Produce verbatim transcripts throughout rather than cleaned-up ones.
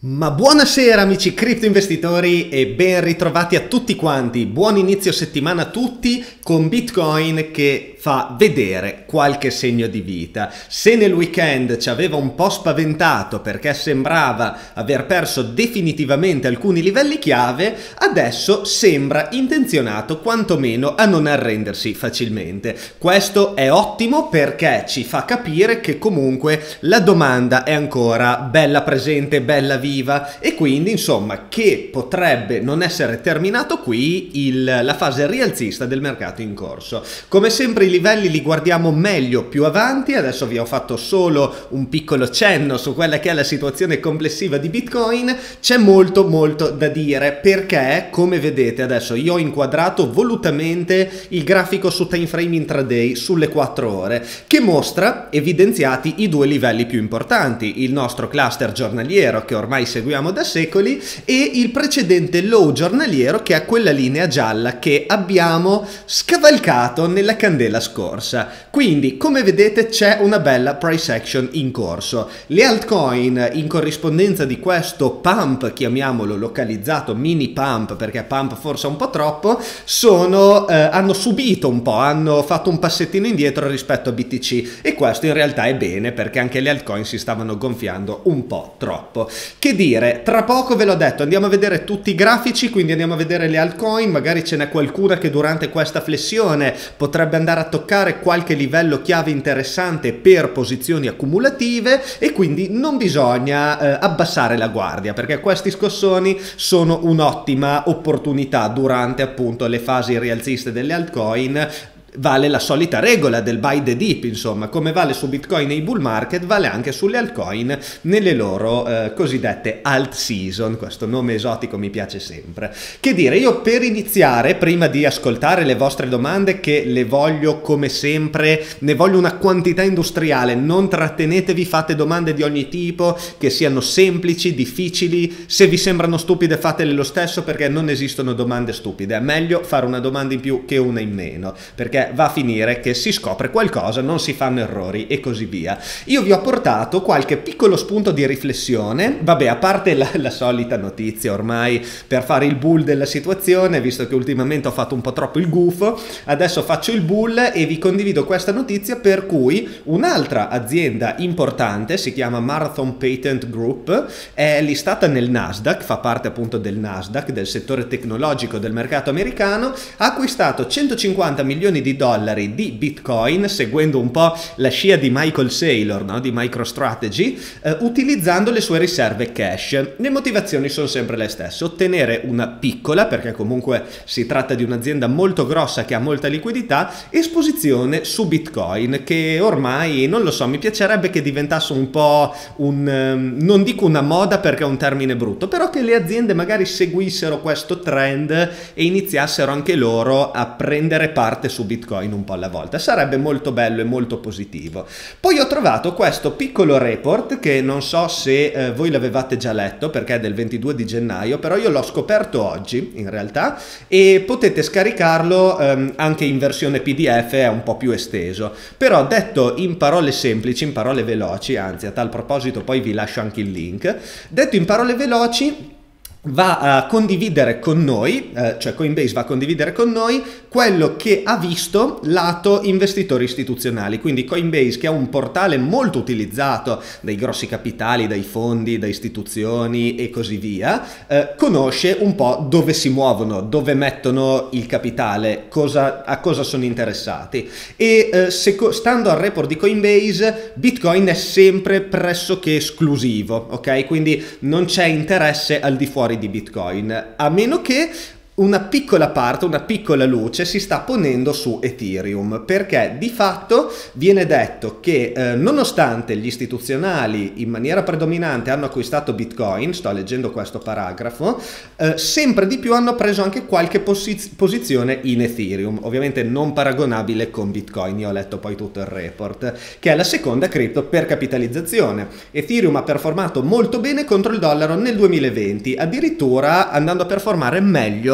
Ma buonasera amici cripto investitori e ben ritrovati a tutti quanti, buon inizio settimana a tutti con Bitcoin che fa vedere qualche segno di vita. Se nel weekend ci aveva un po' spaventato perché sembrava aver perso definitivamente alcuni livelli chiave, adesso sembra intenzionato quantomeno a non arrendersi facilmente. Questo è ottimo perché ci fa capire che comunque la domanda è ancora bella presente, bella viva, e quindi insomma che potrebbe non essere terminato qui il, la fase rialzista del mercato in corso. Come sempre i livelli li guardiamo meglio più avanti. Adesso vi ho fatto solo un piccolo cenno su quella che è la situazione complessiva di Bitcoin. C'è molto molto da dire perché, come vedete adesso io ho inquadrato volutamente il grafico su time frame intraday sulle quattro ore che mostra evidenziati i due livelli più importanti, il nostro cluster giornaliero che ormai seguiamo da secoli e il precedente low giornaliero che è quella linea gialla che abbiamo scavalcato nella candela scorsa. Quindi come vedete c'è una bella price action in corso. Le altcoin in corrispondenza di questo pump, chiamiamolo localizzato mini pump perché pump forse è un po' troppo, sono, eh, hanno subito un po', hanno fatto un passettino indietro rispetto a B T C e questo in realtà è bene perché anche le altcoin si stavano gonfiando un po' troppo. Che dire, tra poco ve l'ho detto, andiamo a vedere tutti i grafici, quindi andiamo a vedere le altcoin, magari ce n'è qualcuna che durante questa flessione potrebbe andare a toccare qualche livello chiave interessante per posizioni accumulative e quindi non bisogna eh, abbassare la guardia perché questi scossoni sono un'ottima opportunità durante appunto le fasi rialziste delle altcoin. Vale la solita regola del buy the dip, insomma, come vale su Bitcoin nei bull market, vale anche sulle altcoin nelle loro eh, cosiddette alt season. Questo nome esotico mi piace sempre. Che dire, io per iniziare, prima di ascoltare le vostre domande, che le voglio come sempre, ne voglio una quantità industriale, non trattenetevi, fate domande di ogni tipo, che siano semplici, difficili, se vi sembrano stupide fatele lo stesso perché non esistono domande stupide, è meglio fare una domanda in più che una in meno, perché va a finire che si scopre qualcosa, non si fanno errori e così via. Io vi ho portato qualche piccolo spunto di riflessione, vabbè, a parte la, la solita notizia ormai per fare il bull della situazione, visto che ultimamente ho fatto un po' troppo il gufo, adesso faccio il bull e vi condivido questa notizia per cui un'altra azienda importante, si chiama Marathon Patent Group, è listata nel Nasdaq, fa parte appunto del Nasdaq, del settore tecnologico del mercato americano, ha acquistato centocinquanta milioni di dollari di Bitcoin, seguendo un po' la scia di Michael Saylor, no? Di MicroStrategy, eh, utilizzando le sue riserve cash. Le motivazioni sono sempre le stesse: ottenere una piccola, perché comunque si tratta di un'azienda molto grossa che ha molta liquidità, esposizione su Bitcoin, che ormai, non lo so, mi piacerebbe che diventasse un po' un, um, non dico una moda perché è un termine brutto, però che le aziende magari seguissero questo trend e iniziassero anche loro a prendere parte su Bitcoin un po' alla volta. Sarebbe molto bello e molto positivo. Poi ho trovato questo piccolo report che non so se eh, voi l'avevate già letto perché è del ventidue di gennaio, però io l'ho scoperto oggi in realtà e potete scaricarlo ehm, anche in versione P D F, è un po' più esteso, però detto in parole semplici, in parole veloci, anzi a tal proposito poi vi lascio anche il link, detto in parole veloci va a condividere con noi, eh, cioè Coinbase va a condividere con noi quello che ha visto lato investitori istituzionali, quindi Coinbase, che è un portale molto utilizzato dai grossi capitali, dai fondi, da istituzioni e così via, eh, conosce un po' dove si muovono, dove mettono il capitale, cosa, a cosa sono interessati e eh, se, stando al report di Coinbase Bitcoin è sempre pressoché esclusivo, ok? Quindi non c'è interesse al di fuori di Bitcoin, a meno che una piccola parte, una piccola luce si sta ponendo su Ethereum, perché di fatto viene detto che eh, nonostante gli istituzionali in maniera predominante hanno acquistato Bitcoin, sto leggendo questo paragrafo, eh, sempre di più hanno preso anche qualche posi posizione in Ethereum, ovviamente non paragonabile con Bitcoin. Io ho letto poi tutto il report, che è la seconda cripto per capitalizzazione. Ethereum ha performato molto bene contro il dollaro nel duemilaventi, addirittura andando a performare meglio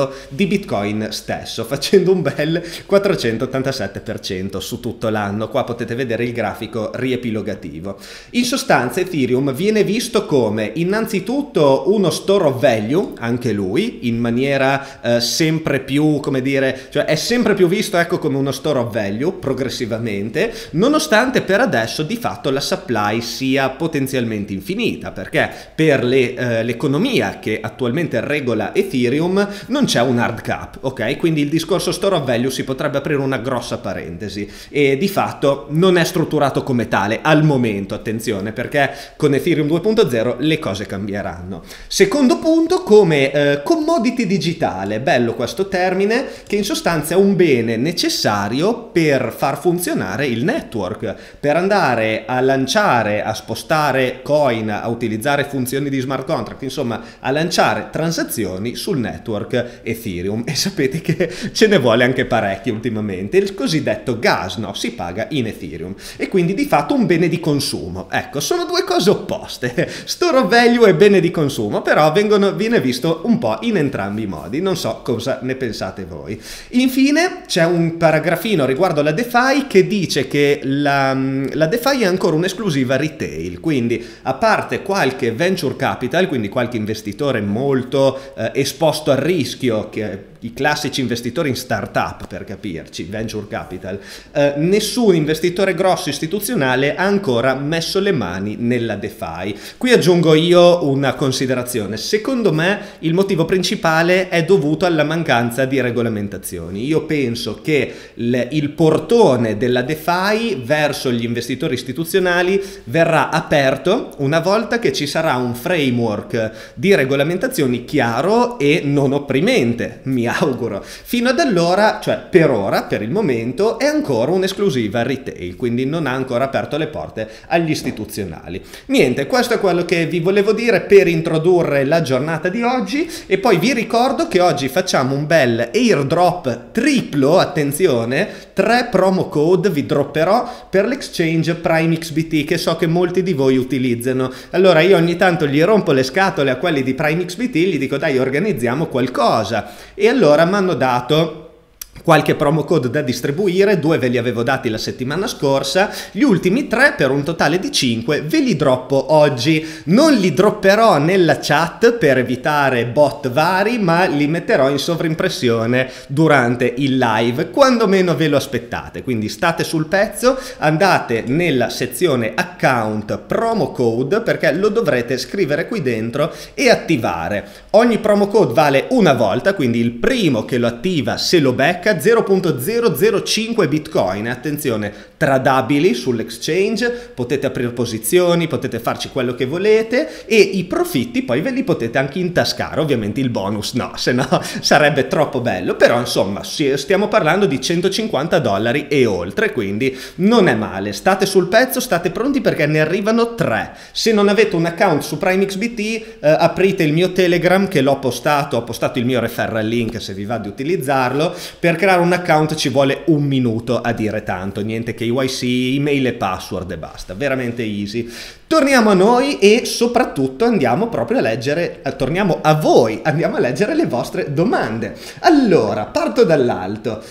prezzo di Bitcoin stesso, facendo un bel quattrocentottantasette per cento su tutto l'anno. Qua potete vedere il grafico riepilogativo. In sostanza Ethereum viene visto come innanzitutto uno store of value, anche lui, in maniera eh, sempre più, come dire, cioè è sempre più visto, ecco, come uno store of value progressivamente, nonostante per adesso di fatto la supply sia potenzialmente infinita, perché per le, eh, l'economia che attualmente regola Ethereum non c'è un hard cap, ok? Quindi il discorso store of value si potrebbe aprire una grossa parentesi e di fatto non è strutturato come tale al momento, attenzione, perché con Ethereum due punto zero le cose cambieranno. Secondo punto, come eh, commodity digitale, bello questo termine, che in sostanza è un bene necessario per far funzionare il network, per andare a lanciare, a spostare coin, a utilizzare funzioni di smart contract, insomma a lanciare transazioni sul network Ethereum. E sapete che ce ne vuole anche parecchio ultimamente, il cosiddetto gas, no? Si paga in Ethereum e quindi di fatto un bene di consumo. Ecco, sono due cose opposte, store of value e bene di consumo, però vengono, viene visto un po' in entrambi i modi. Non so cosa ne pensate voi. Infine c'è un paragrafino riguardo la DeFi che dice che la, la DeFi è ancora un'esclusiva retail, quindi a parte qualche venture capital, quindi qualche investitore molto eh, esposto al rischio, che i classici investitori in startup, per capirci, venture capital, eh, nessun investitore grosso istituzionale ha ancora messo le mani nella DeFi. Qui aggiungo io una considerazione: secondo me il motivo principale è dovuto alla mancanza di regolamentazioni. Io penso che il, il portone della DeFi verso gli investitori istituzionali verrà aperto una volta che ci sarà un framework di regolamentazioni chiaro e non opprimente, mi auguro. Fino ad allora, cioè per ora, per il momento, è ancora un'esclusiva retail, quindi non ha ancora aperto le porte agli istituzionali. Niente, questo è quello che vi volevo dire per introdurre la giornata di oggi, e poi vi ricordo che oggi facciamo un bel airdrop triplo, attenzione, tre promo code vi dropperò per l'exchange Prime X B T, che so che molti di voi utilizzano. Allora io ogni tanto gli rompo le scatole a quelli di Prime X B T, gli dico dai, organizziamo qualcosa, e allora mi hanno dato qualche promo code da distribuire, due ve li avevo dati la settimana scorsa, gli ultimi tre per un totale di cinque ve li droppo oggi. Non li dropperò nella chat per evitare bot vari, ma li metterò in sovrimpressione durante il live, quando meno ve lo aspettate. Quindi state sul pezzo, andate nella sezione account promo code, perché lo dovrete scrivere qui dentro e attivare. Ogni promo code vale una volta, quindi il primo che lo attiva se lo becca zero virgola zero zero cinque bitcoin. Attenzione, tradabili sull'exchange, potete aprire posizioni, potete farci quello che volete, e i profitti poi ve li potete anche intascare. Ovviamente il bonus no, se no sarebbe troppo bello, però insomma stiamo parlando di centocinquanta dollari e oltre, quindi non è male. State sul pezzo, state pronti, perché ne arrivano tre. Se non avete un account su Prime X B T, eh, aprite il mio Telegram, che l'ho postato, ho postato il mio referral link se vi va di utilizzarlo. Per creare un account ci vuole un minuto, a dire tanto, niente che K Y C, email e password e basta, veramente easy. Torniamo a noi e soprattutto andiamo proprio a leggere, eh, torniamo a voi, andiamo a leggere le vostre domande. Allora, parto dall'alto.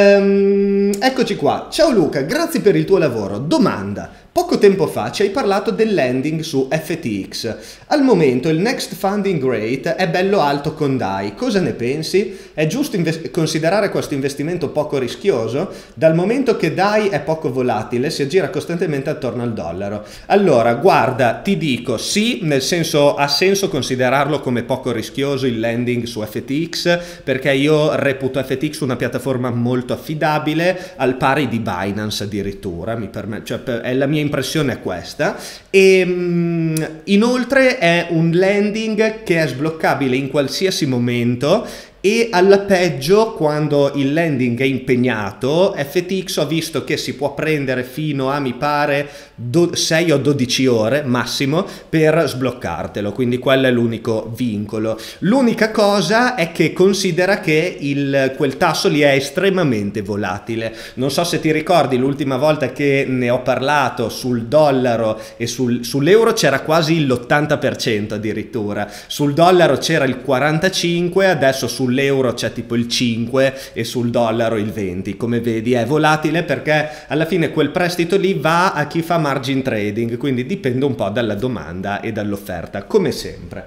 Ehm, eccoci qua. Ciao Luca, grazie per il tuo lavoro. Domanda: poco tempo fa ci hai parlato del lending su F T X. Al momento il next funding rate è bello alto con D A I. Cosa ne pensi? È giusto considerare questo investimento poco rischioso? Dal momento che D A I è poco volatile, si aggira costantemente attorno al dollaro. Allora, guarda, ti dico sì, nel senso ha senso considerarlo come poco rischioso il lending su F T X, perché io reputo F T X una piattaforma molto affidabile, al pari di Binance addirittura, mi permette, cioè, è la mia impressione è questa. E mh, inoltre è un lending che è sbloccabile in qualsiasi momento, e alla peggio quando il lending è impegnato. F T X ho visto che si può prendere fino a, mi pare, sei o dodici ore massimo per sbloccartelo, quindi quello è l'unico vincolo. L'unica cosa è che considera che il, quel tasso lì è estremamente volatile. Non so se ti ricordi l'ultima volta che ne ho parlato, sul dollaro e sul, sull'euro c'era quasi l'ottanta per cento addirittura, sul dollaro c'era il quarantacinque per cento, adesso sul sull'euro c'è tipo il cinque e sul dollaro il venti. Come vedi è volatile perché alla fine quel prestito lì va a chi fa margin trading, quindi dipende un po' dalla domanda e dall'offerta, come sempre.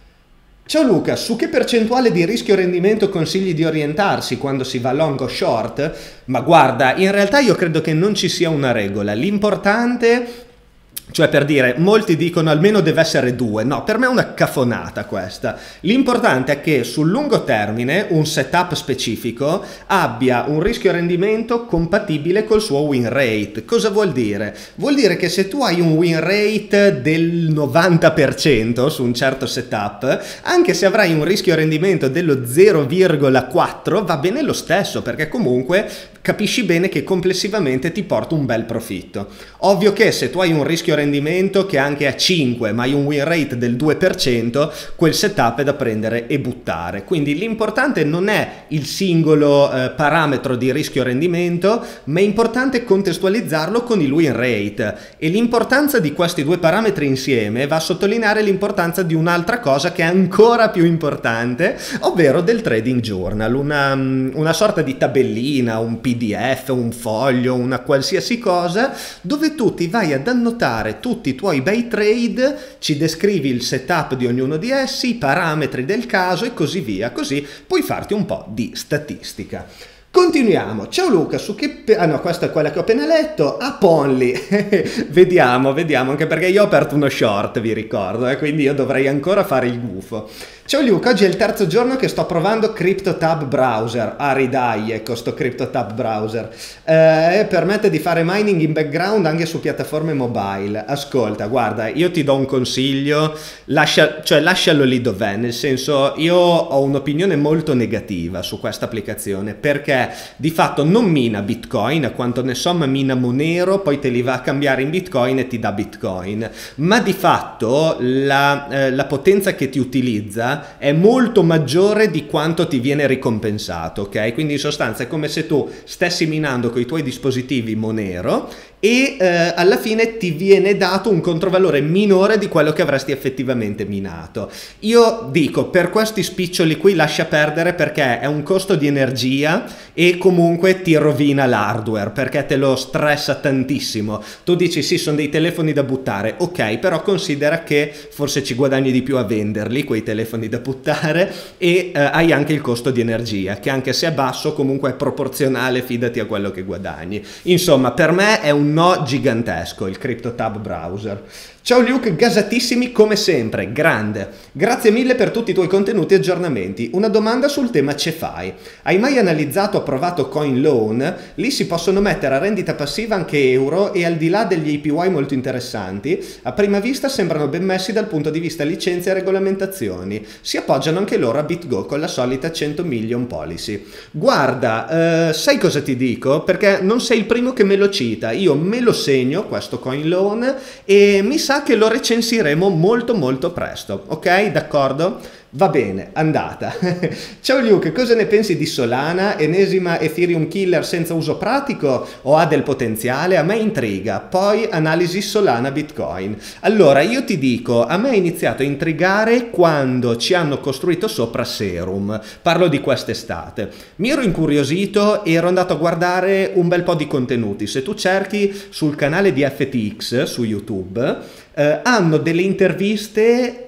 Ciao Luca, su che percentuale di rischio rendimento consigli di orientarsi quando si va long o short? Ma guarda, in realtà io credo che non ci sia una regola, l'importante... Cioè, per dire, molti dicono almeno deve essere due, no, per me è una cafonata questa. L'importante è che sul lungo termine un setup specifico abbia un rischio rendimento compatibile col suo win rate. Cosa vuol dire? Vuol dire che se tu hai un win rate del novanta per cento su un certo setup, anche se avrai un rischio rendimento dello zero virgola quattro va bene lo stesso, perché comunque capisci bene che complessivamente ti porta un bel profitto. Ovvio che se tu hai un rischio rendimento che anche a cinque ma hai un win rate del due per cento, quel setup è da prendere e buttare. Quindi l'importante non è il singolo eh, parametro di rischio rendimento, ma è importante contestualizzarlo con il win rate, e l'importanza di questi due parametri insieme va a sottolineare l'importanza di un'altra cosa che è ancora più importante, ovvero del trading journal, una, una sorta di tabellina, un P D F, un foglio, una qualsiasi cosa dove tu ti vai ad annotare tutti i tuoi bei trade, ci descrivi il setup di ognuno di essi, i parametri del caso e così via, così puoi farti un po' di statistica. Continuiamo. Ciao Luca, su che... Ah no, questa è quella che ho appena letto. A Ponly. Vediamo, vediamo, anche perché io ho aperto uno short, vi ricordo, eh, quindi io dovrei ancora fare il gufo. Ciao Luca, oggi è il terzo giorno che sto provando CryptoTab Browser. Ah, ridai, ecco, sto CryptoTab Browser. Eh, permette di fare mining in background anche su piattaforme mobile. Ascolta, guarda, io ti do un consiglio, lascia, cioè lascialo lì dov'è, nel senso, io ho un'opinione molto negativa su questa applicazione, perché di fatto non mina Bitcoin, a quanto ne so, ma mina Monero, poi te li va a cambiare in Bitcoin e ti dà Bitcoin. Ma di fatto la, eh, la potenza che ti utilizza è molto maggiore di quanto ti viene ricompensato, ok? Quindi in sostanza è come se tu stessi minando con i tuoi dispositivi Monero e eh, alla fine ti viene dato un controvalore minore di quello che avresti effettivamente minato. Io dico, per questi spiccioli qui lascia perdere, perché è un costo di energia e comunque ti rovina l'hardware, perché te lo stressa tantissimo. Tu dici sì, sono dei telefoni da buttare, ok, però considera che forse ci guadagni di più a venderli quei telefoni da buttare, e eh, hai anche il costo di energia che, anche se è basso, comunque è proporzionale, fidati, a quello che guadagni. Insomma, per me è un no gigantesco il CryptoTab Browser. Ciao Luke, gasatissimi come sempre, grande. Grazie mille per tutti i tuoi contenuti e aggiornamenti. Una domanda sul tema C F I. Hai mai analizzato o provato Coin Loan? Lì si possono mettere a rendita passiva anche euro, e al di là degli A P Y molto interessanti, a prima vista sembrano ben messi dal punto di vista licenze e regolamentazioni. Si appoggiano anche loro a BitGo con la solita cento million policy. Guarda, eh, sai cosa ti dico? Perché non sei il primo che me lo cita. Io me lo segno questo Coin Loan e mi sa che lo recensiremo molto molto presto, ok? D'accordo? Va bene, andata. Ciao Luke, cosa ne pensi di Solana? Enesima Ethereum killer senza uso pratico o ha del potenziale? A me intriga. Poi analisi Solana Bitcoin. Allora, io ti dico, a me è iniziato a intrigare quando ci hanno costruito sopra Serum. Parlo di quest'estate. Mi ero incuriosito e ero andato a guardare un bel po' di contenuti. Se tu cerchi sul canale di F T X su YouTube, eh, hanno delle interviste.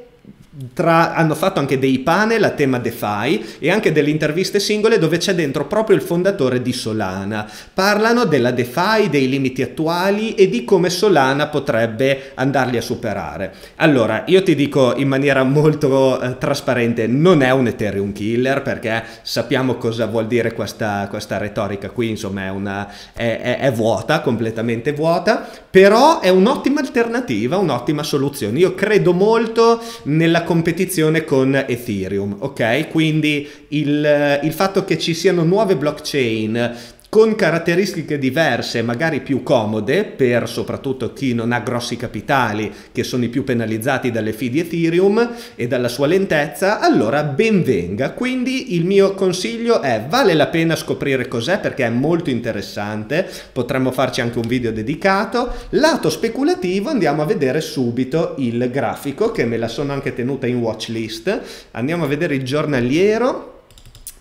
Tra, hanno fatto anche dei panel a tema DeFi e anche delle interviste singole dove c'è dentro proprio il fondatore di Solana. Parlano della DeFi, dei limiti attuali e di come Solana potrebbe andarli a superare. Allora, io ti dico in maniera molto eh, trasparente, non è un Ethereum killer, perché sappiamo cosa vuol dire questa, questa retorica qui, insomma è, una, è, è, è vuota, completamente vuota, però è un'ottima alternativa, un'ottima soluzione. Io credo molto nella competizione con Ethereum, ok? Quindi il, il fatto che ci siano nuove blockchain con caratteristiche diverse, magari più comode per soprattutto chi non ha grossi capitali, che sono i più penalizzati dalle fee di Ethereum e dalla sua lentezza, allora ben venga. Quindi il mio consiglio è: vale la pena scoprire cos'è, perché è molto interessante, potremmo farci anche un video dedicato. Lato speculativo, andiamo a vedere subito il grafico, che me la sono anche tenuta in watch list. Andiamo a vedere il giornaliero.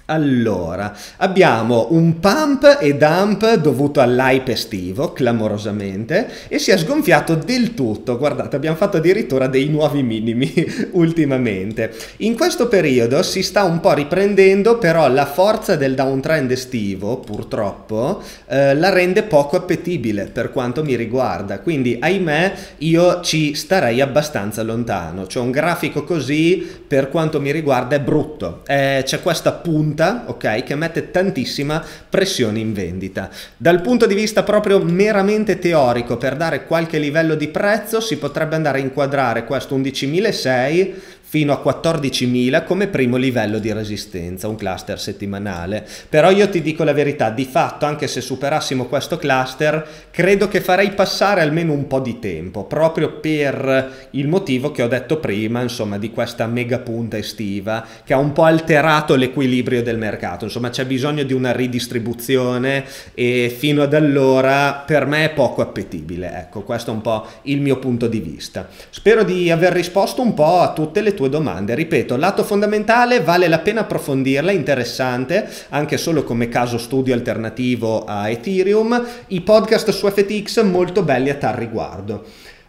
Allora, abbiamo un pump e dump dovuto all'hype estivo, clamorosamente, e si è sgonfiato del tutto. Guardate, abbiamo fatto addirittura dei nuovi minimi ultimamente. In questo periodo si sta un po' riprendendo, però la forza del downtrend estivo, purtroppo, eh, la rende poco appetibile per quanto mi riguarda. Quindi, ahimè, io ci starei abbastanza lontano. Cioè, un grafico così, per quanto mi riguarda, è brutto. Eh, c'è questa punta, ok, che mette tantissima pressione in vendita. Dal punto di vista proprio meramente teorico, per dare qualche livello di prezzo, si potrebbe andare a inquadrare questo undicimilaseicento fino a quattordicimila come primo livello di resistenza, un cluster settimanale. Però io ti dico la verità, di fatto, anche se superassimo questo cluster, credo che farei passare almeno un po' di tempo, proprio per il motivo che ho detto prima, insomma, di questa mega punta estiva che ha un po' alterato l'equilibrio del mercato. Insomma, c'è bisogno di una ridistribuzione e fino ad allora per me è poco appetibile. Ecco, questo è un po' il mio punto di vista. Spero di aver risposto un po' a tutte le tue domande. Ripeto, lato fondamentale, vale la pena approfondirla, interessante, anche solo come caso studio alternativo a Ethereum. I podcast su F T X molto belli a tal riguardo.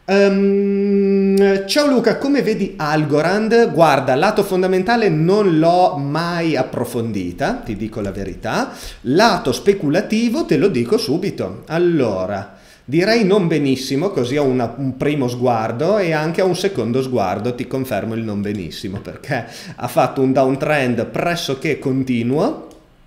Um, ciao Luca, come vedi Algorand? Guarda, lato fondamentale non l'ho mai approfondita, ti dico la verità. Lato speculativo te lo dico subito. Allora, direi non benissimo, così ho una, un primo sguardo, e anche a un secondo sguardo ti confermo il non benissimo, perché ha fatto un downtrend pressoché continuo.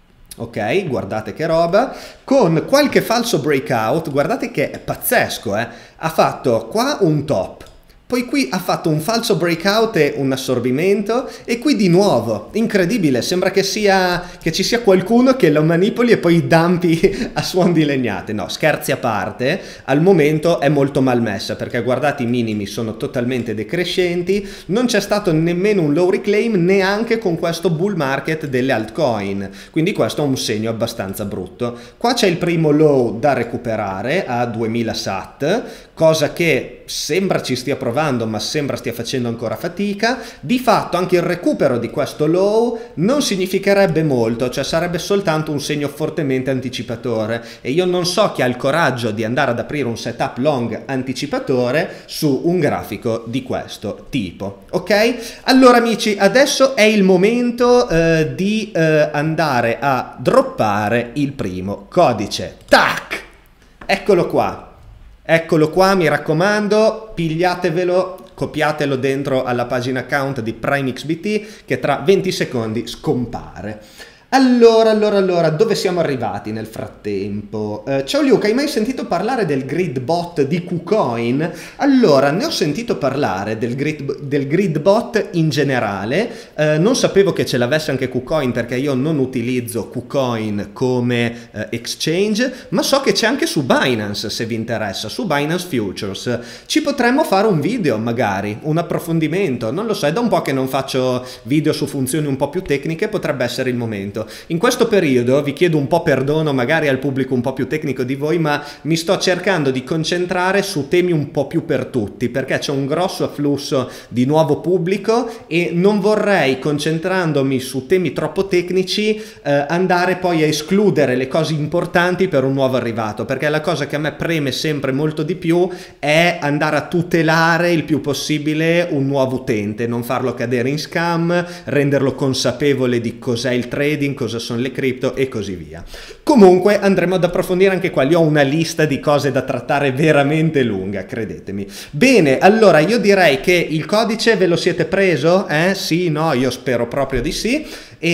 Ok, guardate che roba, con qualche falso breakout. Guardate che è pazzesco, eh? Ha fatto qua un top, poi qui ha fatto un falso breakout e un assorbimento, e qui di nuovo, incredibile, sembra che sia che ci sia qualcuno che lo manipoli e poi dumpi a suon di legnate. No, scherzi a parte, al momento è molto malmessa, perché guardate, i minimi sono totalmente decrescenti, non c'è stato nemmeno un low reclaim neanche con questo bull market delle altcoin, quindi questo è un segno abbastanza brutto. Qua c'è il primo low da recuperare a duemila sat, cosa che sembra ci stia provando, ma sembra stia facendo ancora fatica. Di fatto anche il recupero di questo low non significherebbe molto, cioè sarebbe soltanto un segno fortemente anticipatore, e io non so chi ha il coraggio di andare ad aprire un setup long anticipatore su un grafico di questo tipo. Ok? Allora amici, adesso è il momento eh, di eh, andare a droppare il primo codice. Tac! Eccolo qua. Eccolo qua, mi raccomando, pigliatevelo, copiatelo dentro alla pagina account di PrimeXBT che tra venti secondi scompare. Allora, allora, allora, dove siamo arrivati nel frattempo? Uh, ciao Luca, hai mai sentito parlare del grid bot di KuCoin? Allora, ne ho sentito parlare del grid, del grid bot in generale, uh, non sapevo che ce l'avesse anche KuCoin, perché io non utilizzo KuCoin come uh, exchange, ma so che c'è anche su Binance, se vi interessa, su Binance Futures. Ci potremmo fare un video, magari, un approfondimento, non lo so, è da un po' che non faccio video su funzioni un po' più tecniche, potrebbe essere il momento. In questo periodo vi chiedo un po' perdono magari al pubblico un po' più tecnico di voi, ma mi sto cercando di concentrare su temi un po' più per tutti, perché c'è un grosso afflusso di nuovo pubblico e non vorrei, concentrandomi su temi troppo tecnici, eh, andare poi a escludere le cose importanti per un nuovo arrivato, perché la cosa che a me preme sempre molto di più è andare a tutelare il più possibile un nuovo utente, non farlo cadere in scam, renderlo consapevole di cos'è il trading, cosa sono le cripto e così via. Comunque andremo ad approfondire anche qua, io ho una lista di cose da trattare veramente lunga, credetemi. Bene, allora io direi che il codice ve lo siete preso? Eh? Sì, no, io spero proprio di sì.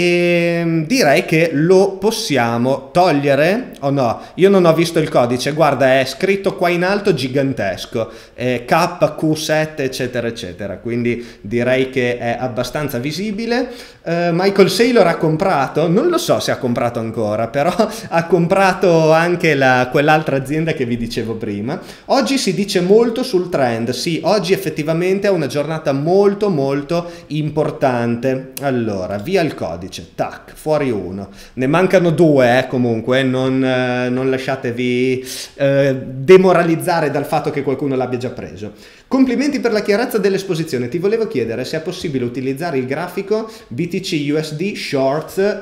E direi che lo possiamo togliere o no? Io non ho visto il codice, guarda, è scritto qua in alto gigantesco, eh, K Q sette eccetera eccetera, quindi direi che è abbastanza visibile. uh, Michael Saylor ha comprato, non lo so se ha comprato ancora, però ha comprato anche la, quell'altra azienda che vi dicevo prima. Oggi si dice molto sul trend, sì, oggi effettivamente è una giornata molto molto importante. Allora, via il codice. Tac, fuori uno, ne mancano due, eh, comunque non, eh, non lasciatevi eh, demoralizzare dal fatto che qualcuno l'abbia già preso. Complimenti per la chiarezza dell'esposizione, ti volevo chiedere se è possibile utilizzare il grafico B T C U S D Shorts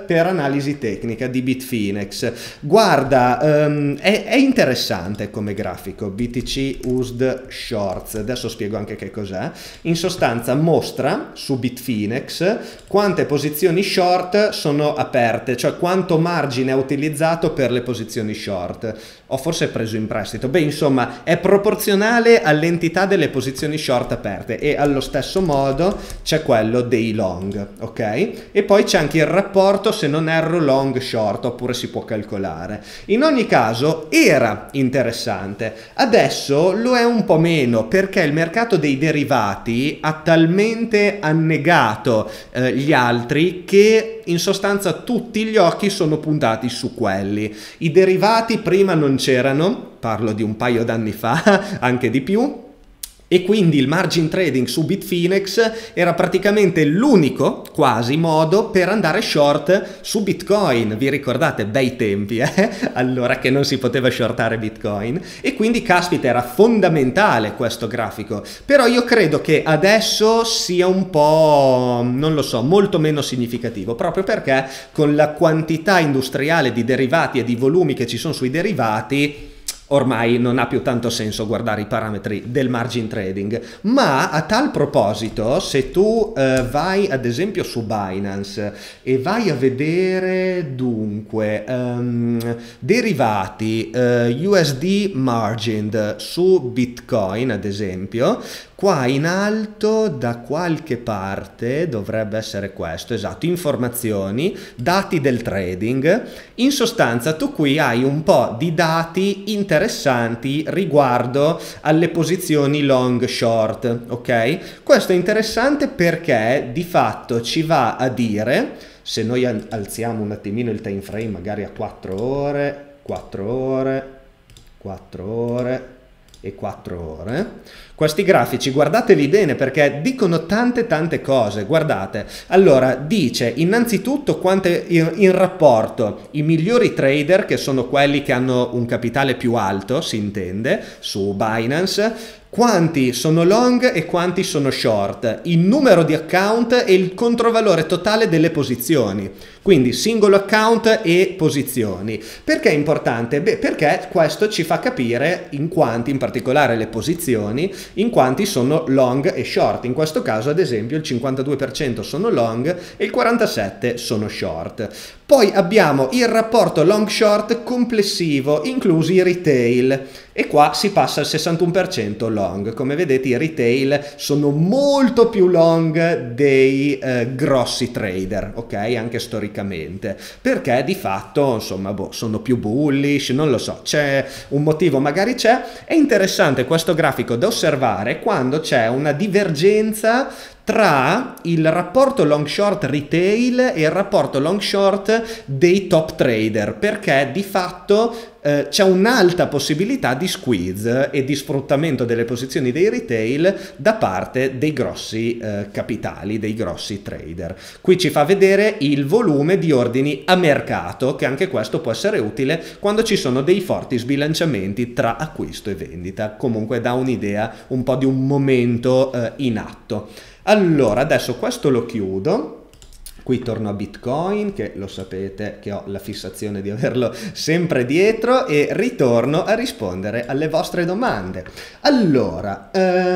per analisi tecnica di Bitfinex. Guarda, um, è, è interessante come grafico, B T C Used Shorts, adesso spiego anche che cos'è. In sostanza mostra su Bitfinex quante posizioni short sono aperte, cioè quanto margine è utilizzato per le posizioni short. Ho forse preso in prestito, beh insomma è proporzionale all'entità delle posizioni short aperte, e allo stesso modo c'è quello dei long, ok? E poi c'è anche il rapporto, se non erro, long short, oppure si può calcolare. In ogni caso era interessante, adesso lo è un po' meno, perché il mercato dei derivati ha talmente annegato eh, gli altri che in sostanza tutti gli occhi sono puntati su quelli. I derivati prima non c'erano, parlo di un paio d'anni fa, anche di più, e quindi il margin trading su Bitfinex era praticamente l'unico, quasi, modo per andare short su Bitcoin. Vi ricordate? Bei tempi, eh? Allora che non si poteva shortare Bitcoin, e quindi caspita era fondamentale questo grafico. Però io credo che adesso sia un po', non lo so, molto meno significativo, proprio perché con la quantità industriale di derivati e di volumi che ci sono sui derivati ormai non ha più tanto senso guardare i parametri del margin trading. Ma a tal proposito, se tu eh, vai ad esempio su Binance e vai a vedere dunque um, derivati uh, U S D margined su Bitcoin ad esempio, qua in alto da qualche parte dovrebbe essere questo, esatto, informazioni, dati del trading. In sostanza tu qui hai un po' di dati interessanti riguardo alle posizioni long short, ok? Questo è interessante perché di fatto ci va a dire, se noi alziamo un attimino il time frame magari a quattro ore, quattro ore, quattro ore e quattro ore, questi grafici guardateli bene perché dicono tante tante cose. Guardate, allora dice innanzitutto quante in, in rapporto i migliori trader, che sono quelli che hanno un capitale più alto, si intende, su Binance, quanti sono long e quanti sono short, il numero di account e il controvalore totale delle posizioni, quindi singolo account e posizioni. Perché è importante? Beh, perché questo ci fa capire in quanti, in particolare le posizioni, in quanti sono long e short. In questo caso ad esempio il cinquantadue per cento sono long e il quarantasette per cento sono short. Poi abbiamo il rapporto long short complessivo, inclusi i retail, e qua si passa al sessantuno per cento long. Come vedete i retail sono molto più long dei eh, grossi trader, ok? Anche storicamente, perché di fatto insomma boh, sono più bullish, non lo so, c'è un motivo, magari c'è. È interessante questo grafico da osservare quando c'è una divergenza tra il rapporto long short retail e il rapporto long short dei top trader, perché di fatto eh, c'è un'alta possibilità di squeeze e di sfruttamento delle posizioni dei retail da parte dei grossi eh, capitali, dei grossi trader. Qui ci fa vedere il volume di ordini a mercato, che anche questo può essere utile quando ci sono dei forti sbilanciamenti tra acquisto e vendita. Comunque dà un'idea un po' di un momento eh, in atto. Allora, adesso questo lo chiudo, qui torno a Bitcoin, che lo sapete che ho la fissazione di averlo sempre dietro, e ritorno a rispondere alle vostre domande. Allora,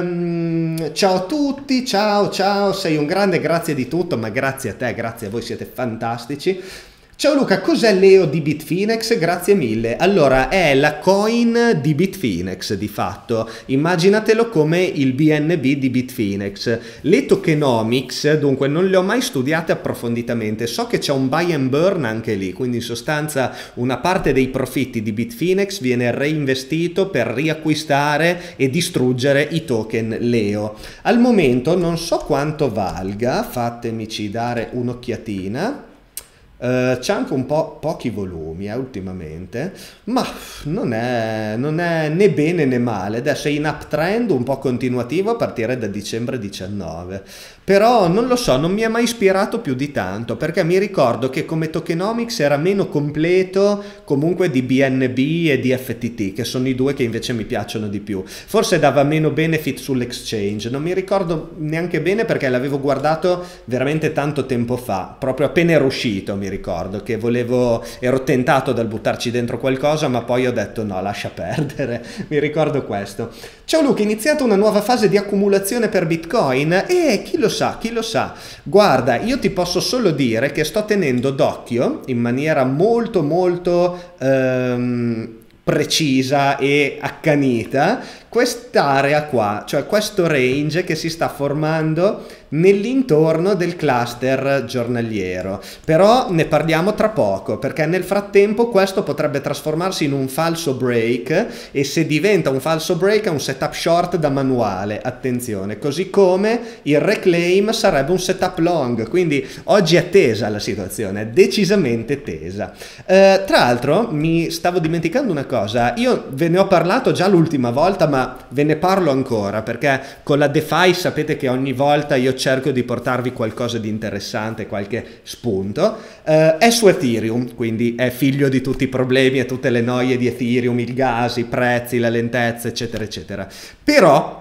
um, ciao a tutti, ciao, ciao, sei un grande, grazie di tutto, ma grazie a te, grazie a voi, siete fantastici. Ciao Luca, cos'è l'E O di Bitfinex? Grazie mille. Allora, è la coin di Bitfinex di fatto. Immaginatelo come il B N B di Bitfinex. Le tokenomics, dunque, non le ho mai studiate approfonditamente. So che c'è un buy and burn anche lì, quindi in sostanza una parte dei profitti di Bitfinex viene reinvestito per riacquistare e distruggere i token L E O. Al momento non so quanto valga, fatemici dare un'occhiatina. Uh, c'è anche un po' pochi volumi eh, ultimamente, ma non è, non è né bene né male. Adesso è in uptrend un po' continuativo a partire da dicembre diciannove, però non lo so, non mi è mai ispirato più di tanto, perché mi ricordo che come tokenomics era meno completo comunque di B N B e di F T T, che sono i due che invece mi piacciono di più. Forse dava meno benefit sull'exchange, non mi ricordo neanche bene perché l'avevo guardato veramente tanto tempo fa, proprio appena era uscito mi ricordo, che volevo, ero tentato dal buttarci dentro qualcosa, ma poi ho detto no, lascia perdere, mi ricordo questo. Ciao Luca, è iniziata una nuova fase di accumulazione per Bitcoin? E chi lo sa, chi lo sa. Guarda, io ti posso solo dire che sto tenendo d'occhio in maniera molto molto ehm, precisa e accanita quest'area qua, cioè questo range che si sta formando nell'intorno del cluster giornaliero. Però ne parliamo tra poco, perché nel frattempo questo potrebbe trasformarsi in un falso break, e se diventa un falso break è un setup short da manuale, attenzione, così come il reclaim sarebbe un setup long, quindi oggi è tesa la situazione, è decisamente tesa. Eh, tra l'altro mi stavo dimenticando una cosa, io ve ne ho parlato già l'ultima volta, ma ve ne parlo ancora perché con la DeFi sapete che ogni volta io cerco di portarvi qualcosa di interessante, qualche spunto. Eh, è su Ethereum, quindi è figlio di tutti i problemi e tutte le noie di Ethereum, il gas, i prezzi, la lentezza, eccetera, eccetera. Però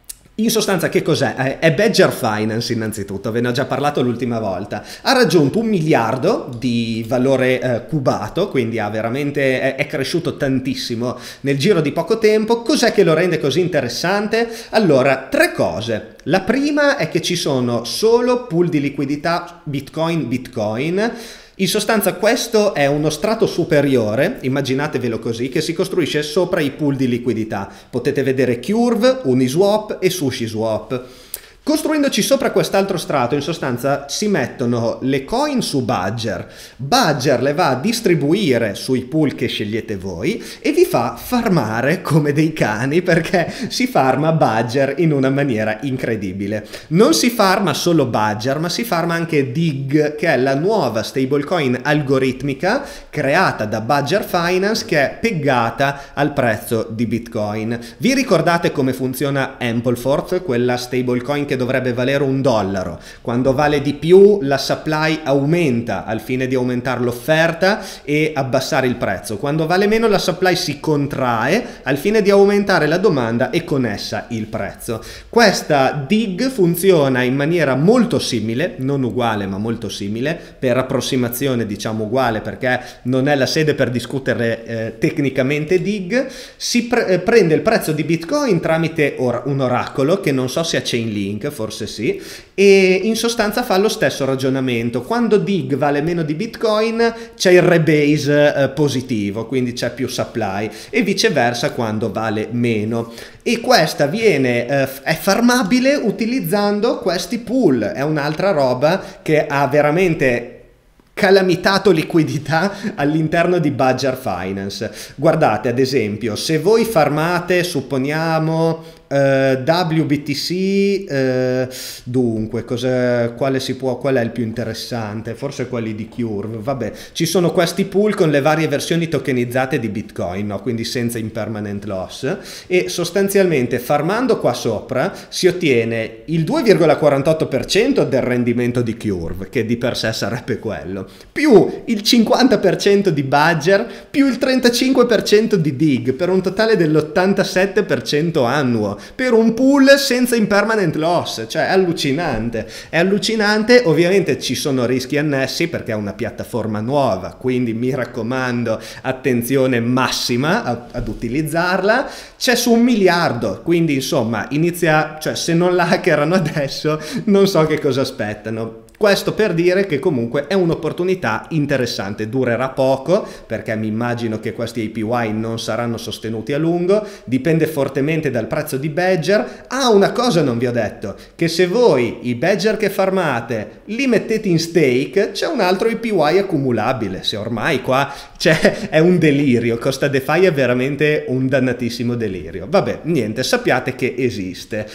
in sostanza che cos'è? È Badger Finance innanzitutto, ve ne ho già parlato l'ultima volta. Ha raggiunto un miliardo di valore eh, cubato, quindi ha veramente, è, è cresciuto tantissimo nel giro di poco tempo. Cos'è che lo rende così interessante? Allora, tre cose. La prima è che ci sono solo pool di liquidità Bitcoin Bitcoin. In sostanza questo è uno strato superiore, immaginatevelo così, che si costruisce sopra i pool di liquidità. Potete vedere Curve, Uniswap e SushiSwap. Costruendoci sopra quest'altro strato, in sostanza si mettono le coin su Badger, Badger le va a distribuire sui pool che scegliete voi e vi fa farmare come dei cani, perché si farma Badger in una maniera incredibile. Non si farma solo Badger, ma si farma anche Dig, che è la nuova stablecoin algoritmica creata da Badger Finance, che è peggata al prezzo di Bitcoin. Vi ricordate come funziona Ampleforth, quella stablecoin che dovrebbe valere un dollaro? Quando vale di più la supply aumenta al fine di aumentare l'offerta e abbassare il prezzo, quando vale meno la supply si contrae al fine di aumentare la domanda e con essa il prezzo. Questa Dig funziona in maniera molto simile, non uguale ma molto simile, per approssimazione diciamo uguale perché non è la sede per discutere eh, tecnicamente Dig. Si pre eh, prende il prezzo di Bitcoin tramite or un oracolo che non so se ha Chainlink, forse sì, e in sostanza fa lo stesso ragionamento. Quando Dig vale meno di Bitcoin c'è il rebase eh, positivo, quindi c'è più supply, e viceversa quando vale meno. E questa viene eh, è farmabile utilizzando questi pool, è un'altra roba che ha veramente calamitato liquidità all'interno di Badger Finance. Guardate, ad esempio, se voi farmate, supponiamo Uh, W B T C, uh, dunque cosa, quale si può, qual è il più interessante? Forse quelli di Curve. Vabbè, ci sono questi pool con le varie versioni tokenizzate di Bitcoin, no? Quindi senza impermanent loss, e sostanzialmente farmando qua sopra si ottiene il due virgola quarantotto per cento del rendimento di Curve, che di per sé sarebbe quello, più il cinquanta per cento di Badger, più il trentacinque per cento di Dig, per un totale dell'ottantasette per cento annuo, per un pool senza impermanent loss. Cioè è allucinante, è allucinante. Ovviamente ci sono rischi annessi perché è una piattaforma nuova, quindi mi raccomando attenzione massima a, ad utilizzarla. C'è su un miliardo, quindi insomma inizia, cioè se non la hackerano adesso non so che cosa aspettano. Questo per dire che comunque è un'opportunità interessante, durerà poco perché mi immagino che questi A P Y non saranno sostenuti a lungo, dipende fortemente dal prezzo di Badger. Ah, una cosa non vi ho detto, che se voi i Badger che farmate li mettete in stake c'è un altro A P Y accumulabile, se ormai qua cioè, è un delirio, Costa DeFi è veramente un dannatissimo delirio. Vabbè, niente, sappiate che esiste.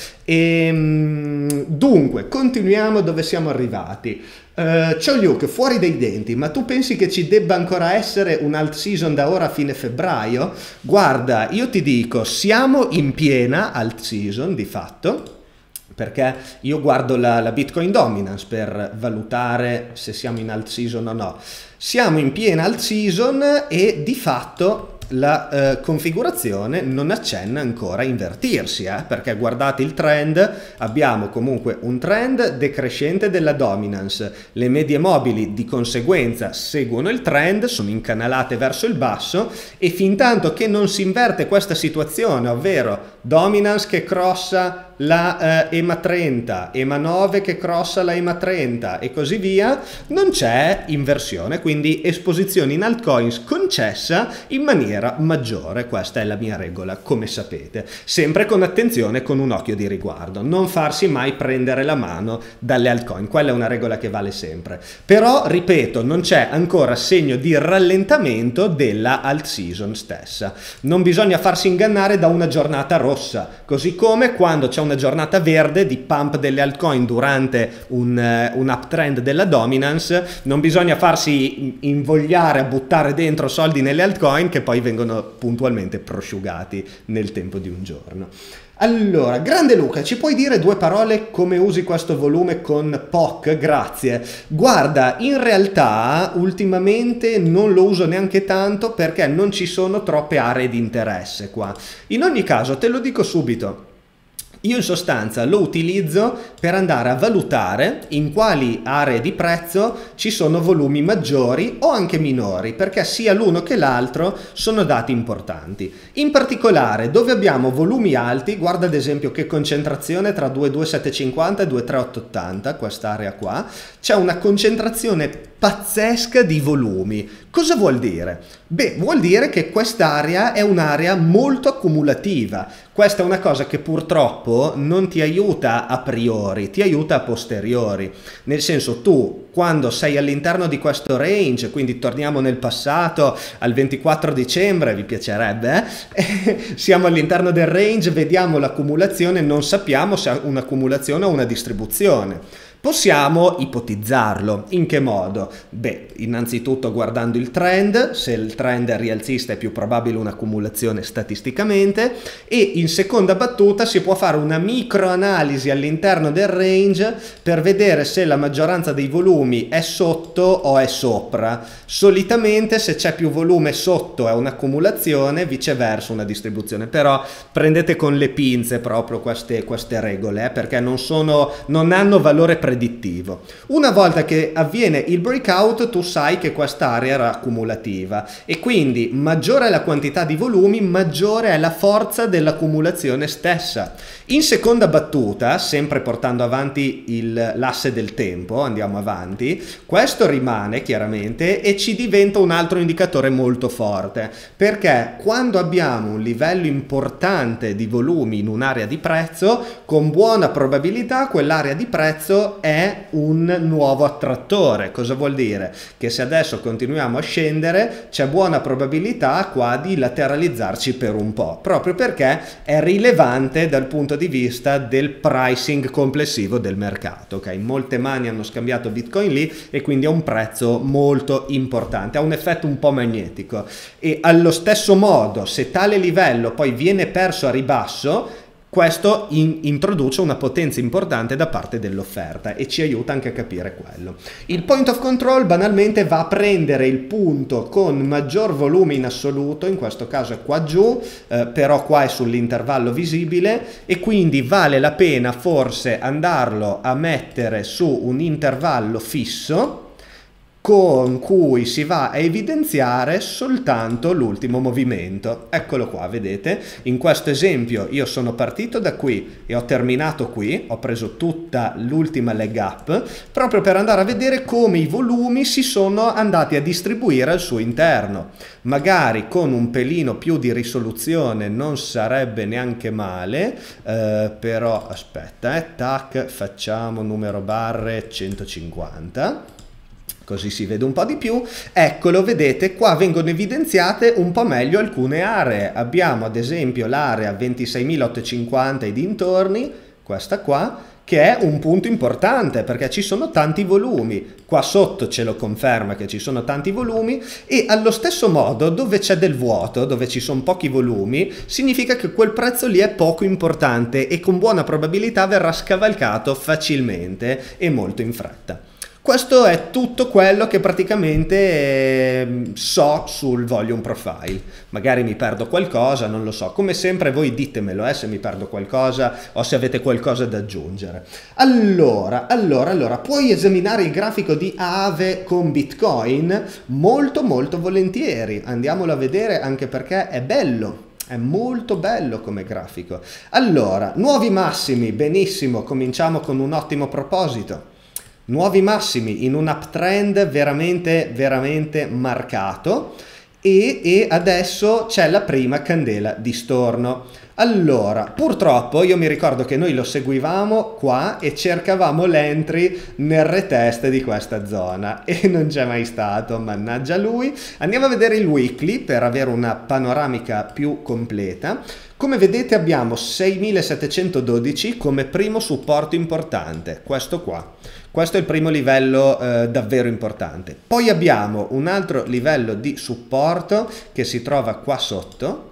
E, dunque, continuiamo dove siamo arrivati. Uh, ciao Luke, fuori dai denti, ma tu pensi che ci debba ancora essere un alt season da ora a fine febbraio? Guarda, io ti dico, siamo in piena alt season di fatto, perché io guardo la, la Bitcoin Dominance per valutare se siamo in alt season o no. Siamo in piena alt season e di fatto la eh, configurazione non accenna ancora a invertirsi, eh, perché guardate il trend, abbiamo comunque un trend decrescente della dominance, le medie mobili di conseguenza seguono il trend, sono incanalate verso il basso e fin tanto che non si inverte questa situazione, ovvero dominance che crossa la eh, EMA trenta, EMA nove che crossa la EMA trenta e così via, non c'è inversione, quindi esposizione in altcoins concessa in maniera maggiore. Questa è la mia regola, come sapete, sempre con attenzione, con un occhio di riguardo, non farsi mai prendere la mano dalle altcoin, quella è una regola che vale sempre. Però ripeto, non c'è ancora segno di rallentamento della alt season stessa, non bisogna farsi ingannare da una giornata rossa, così come quando c'è una giornata verde di pump delle altcoin durante un, uh, un uptrend della dominance, non bisogna farsi invogliare a buttare dentro soldi nelle altcoin che poi vengono puntualmente prosciugati nel tempo di un giorno. Allora, grande Luca, ci puoi dire due parole come usi questo volume con P O C? Grazie. Guarda, in realtà ultimamente non lo uso neanche tanto perché non ci sono troppe aree di interesse qua. In ogni caso, te lo dico subito. Io in sostanza lo utilizzo per andare a valutare in quali aree di prezzo ci sono volumi maggiori o anche minori, perché sia l'uno che l'altro sono dati importanti. In particolare dove abbiamo volumi alti, guarda ad esempio che concentrazione tra due virgola duemilasettecentocinquanta e due virgola tremilaottocento, quest'area qua, c'è una concentrazione pazzesca di volumi. Cosa vuol dire? Beh, vuol dire che quest'area è un'area molto accumulativa. Questa è una cosa che purtroppo non ti aiuta a priori, ti aiuta a posteriori. Nel senso, tu quando sei all'interno di questo range, quindi torniamo nel passato al ventiquattro dicembre, vi piacerebbe? Eh? Siamo all'interno del range, vediamo l'accumulazione, non sappiamo se è un'accumulazione o una distribuzione. Possiamo ipotizzarlo. In che modo? Beh, innanzitutto guardando il trend, se il trend è rialzista è più probabile un'accumulazione statisticamente, e in seconda battuta si può fare una microanalisi all'interno del range per vedere se la maggioranza dei volumi è sotto o è sopra. Solitamente se c'è più volume sotto è un'accumulazione, viceversa una distribuzione, però prendete con le pinze proprio queste, queste regole, eh, perché non, sono, non hanno valore predittivo. Una volta che avviene il breakout, tu sai che quest'area era accumulativa e quindi maggiore è la quantità di volumi, maggiore è la forza dell'accumulazione stessa. In seconda battuta, sempre portando avanti l'asse del tempo, andiamo avanti, questo rimane chiaramente e ci diventa un altro indicatore molto forte, perché quando abbiamo un livello importante di volumi in un'area di prezzo, con buona probabilità quell'area di prezzo è un nuovo attrattore. Cosa vuol dire? Che se adesso continuiamo a scendere c'è buona probabilità qua di lateralizzarci per un po', proprio perché è rilevante dal punto di vista del pricing complessivo del mercato. Ok, molte mani hanno scambiato Bitcoin lì e quindi è un prezzo molto importante, ha un effetto un po' magnetico, e allo stesso modo se tale livello poi viene perso a ribasso, questo in, introduce una potenza importante da parte dell'offerta e ci aiuta anche a capire quello. Il point of control banalmente va a prendere il punto con maggior volume in assoluto, in questo caso è qua giù, eh, però qua è sull'intervallo visibile, e quindi vale la pena forse andarlo a mettere su un intervallo fisso con cui si va a evidenziare soltanto l'ultimo movimento. Eccolo qua, vedete? In questo esempio io sono partito da qui e ho terminato qui, ho preso tutta l'ultima leg up, proprio per andare a vedere come i volumi si sono andati a distribuire al suo interno. Magari con un pelino più di risoluzione non sarebbe neanche male, eh, però aspetta, eh, tac, facciamo numero barre centocinquanta. Così si vede un po' di più. Eccolo, vedete, qua vengono evidenziate un po' meglio alcune aree. Abbiamo ad esempio l'area ventiseimilaottocentocinquanta e dintorni, questa qua, che è un punto importante perché ci sono tanti volumi. Qua sotto ce lo conferma che ci sono tanti volumi, e allo stesso modo dove c'è del vuoto, dove ci sono pochi volumi, significa che quel prezzo lì è poco importante e con buona probabilità verrà scavalcato facilmente e molto in fretta. Questo è tutto quello che praticamente eh, so sul volume profile. Magari mi perdo qualcosa, non lo so. Come sempre voi ditemelo eh, se mi perdo qualcosa o se avete qualcosa da aggiungere. Allora, allora, allora, puoi esaminare il grafico di Aave con Bitcoin? Molto, molto volentieri. Andiamolo a vedere anche perché è bello. È molto bello come grafico. Allora, nuovi massimi, benissimo, cominciamo con un ottimo proposito. Nuovi massimi in un uptrend veramente, veramente marcato e, e adesso c'è la prima candela di storno. Allora, purtroppo io mi ricordo che noi lo seguivamo qua e cercavamo l'entry nel retest di questa zona e non c'è mai stato, mannaggia lui. Andiamo a vedere il weekly per avere una panoramica più completa. Come vedete abbiamo seimilasettecentododici come primo supporto importante, questo qua. Questo è il primo livello eh, davvero importante. Poi abbiamo un altro livello di supporto che si trova qua sotto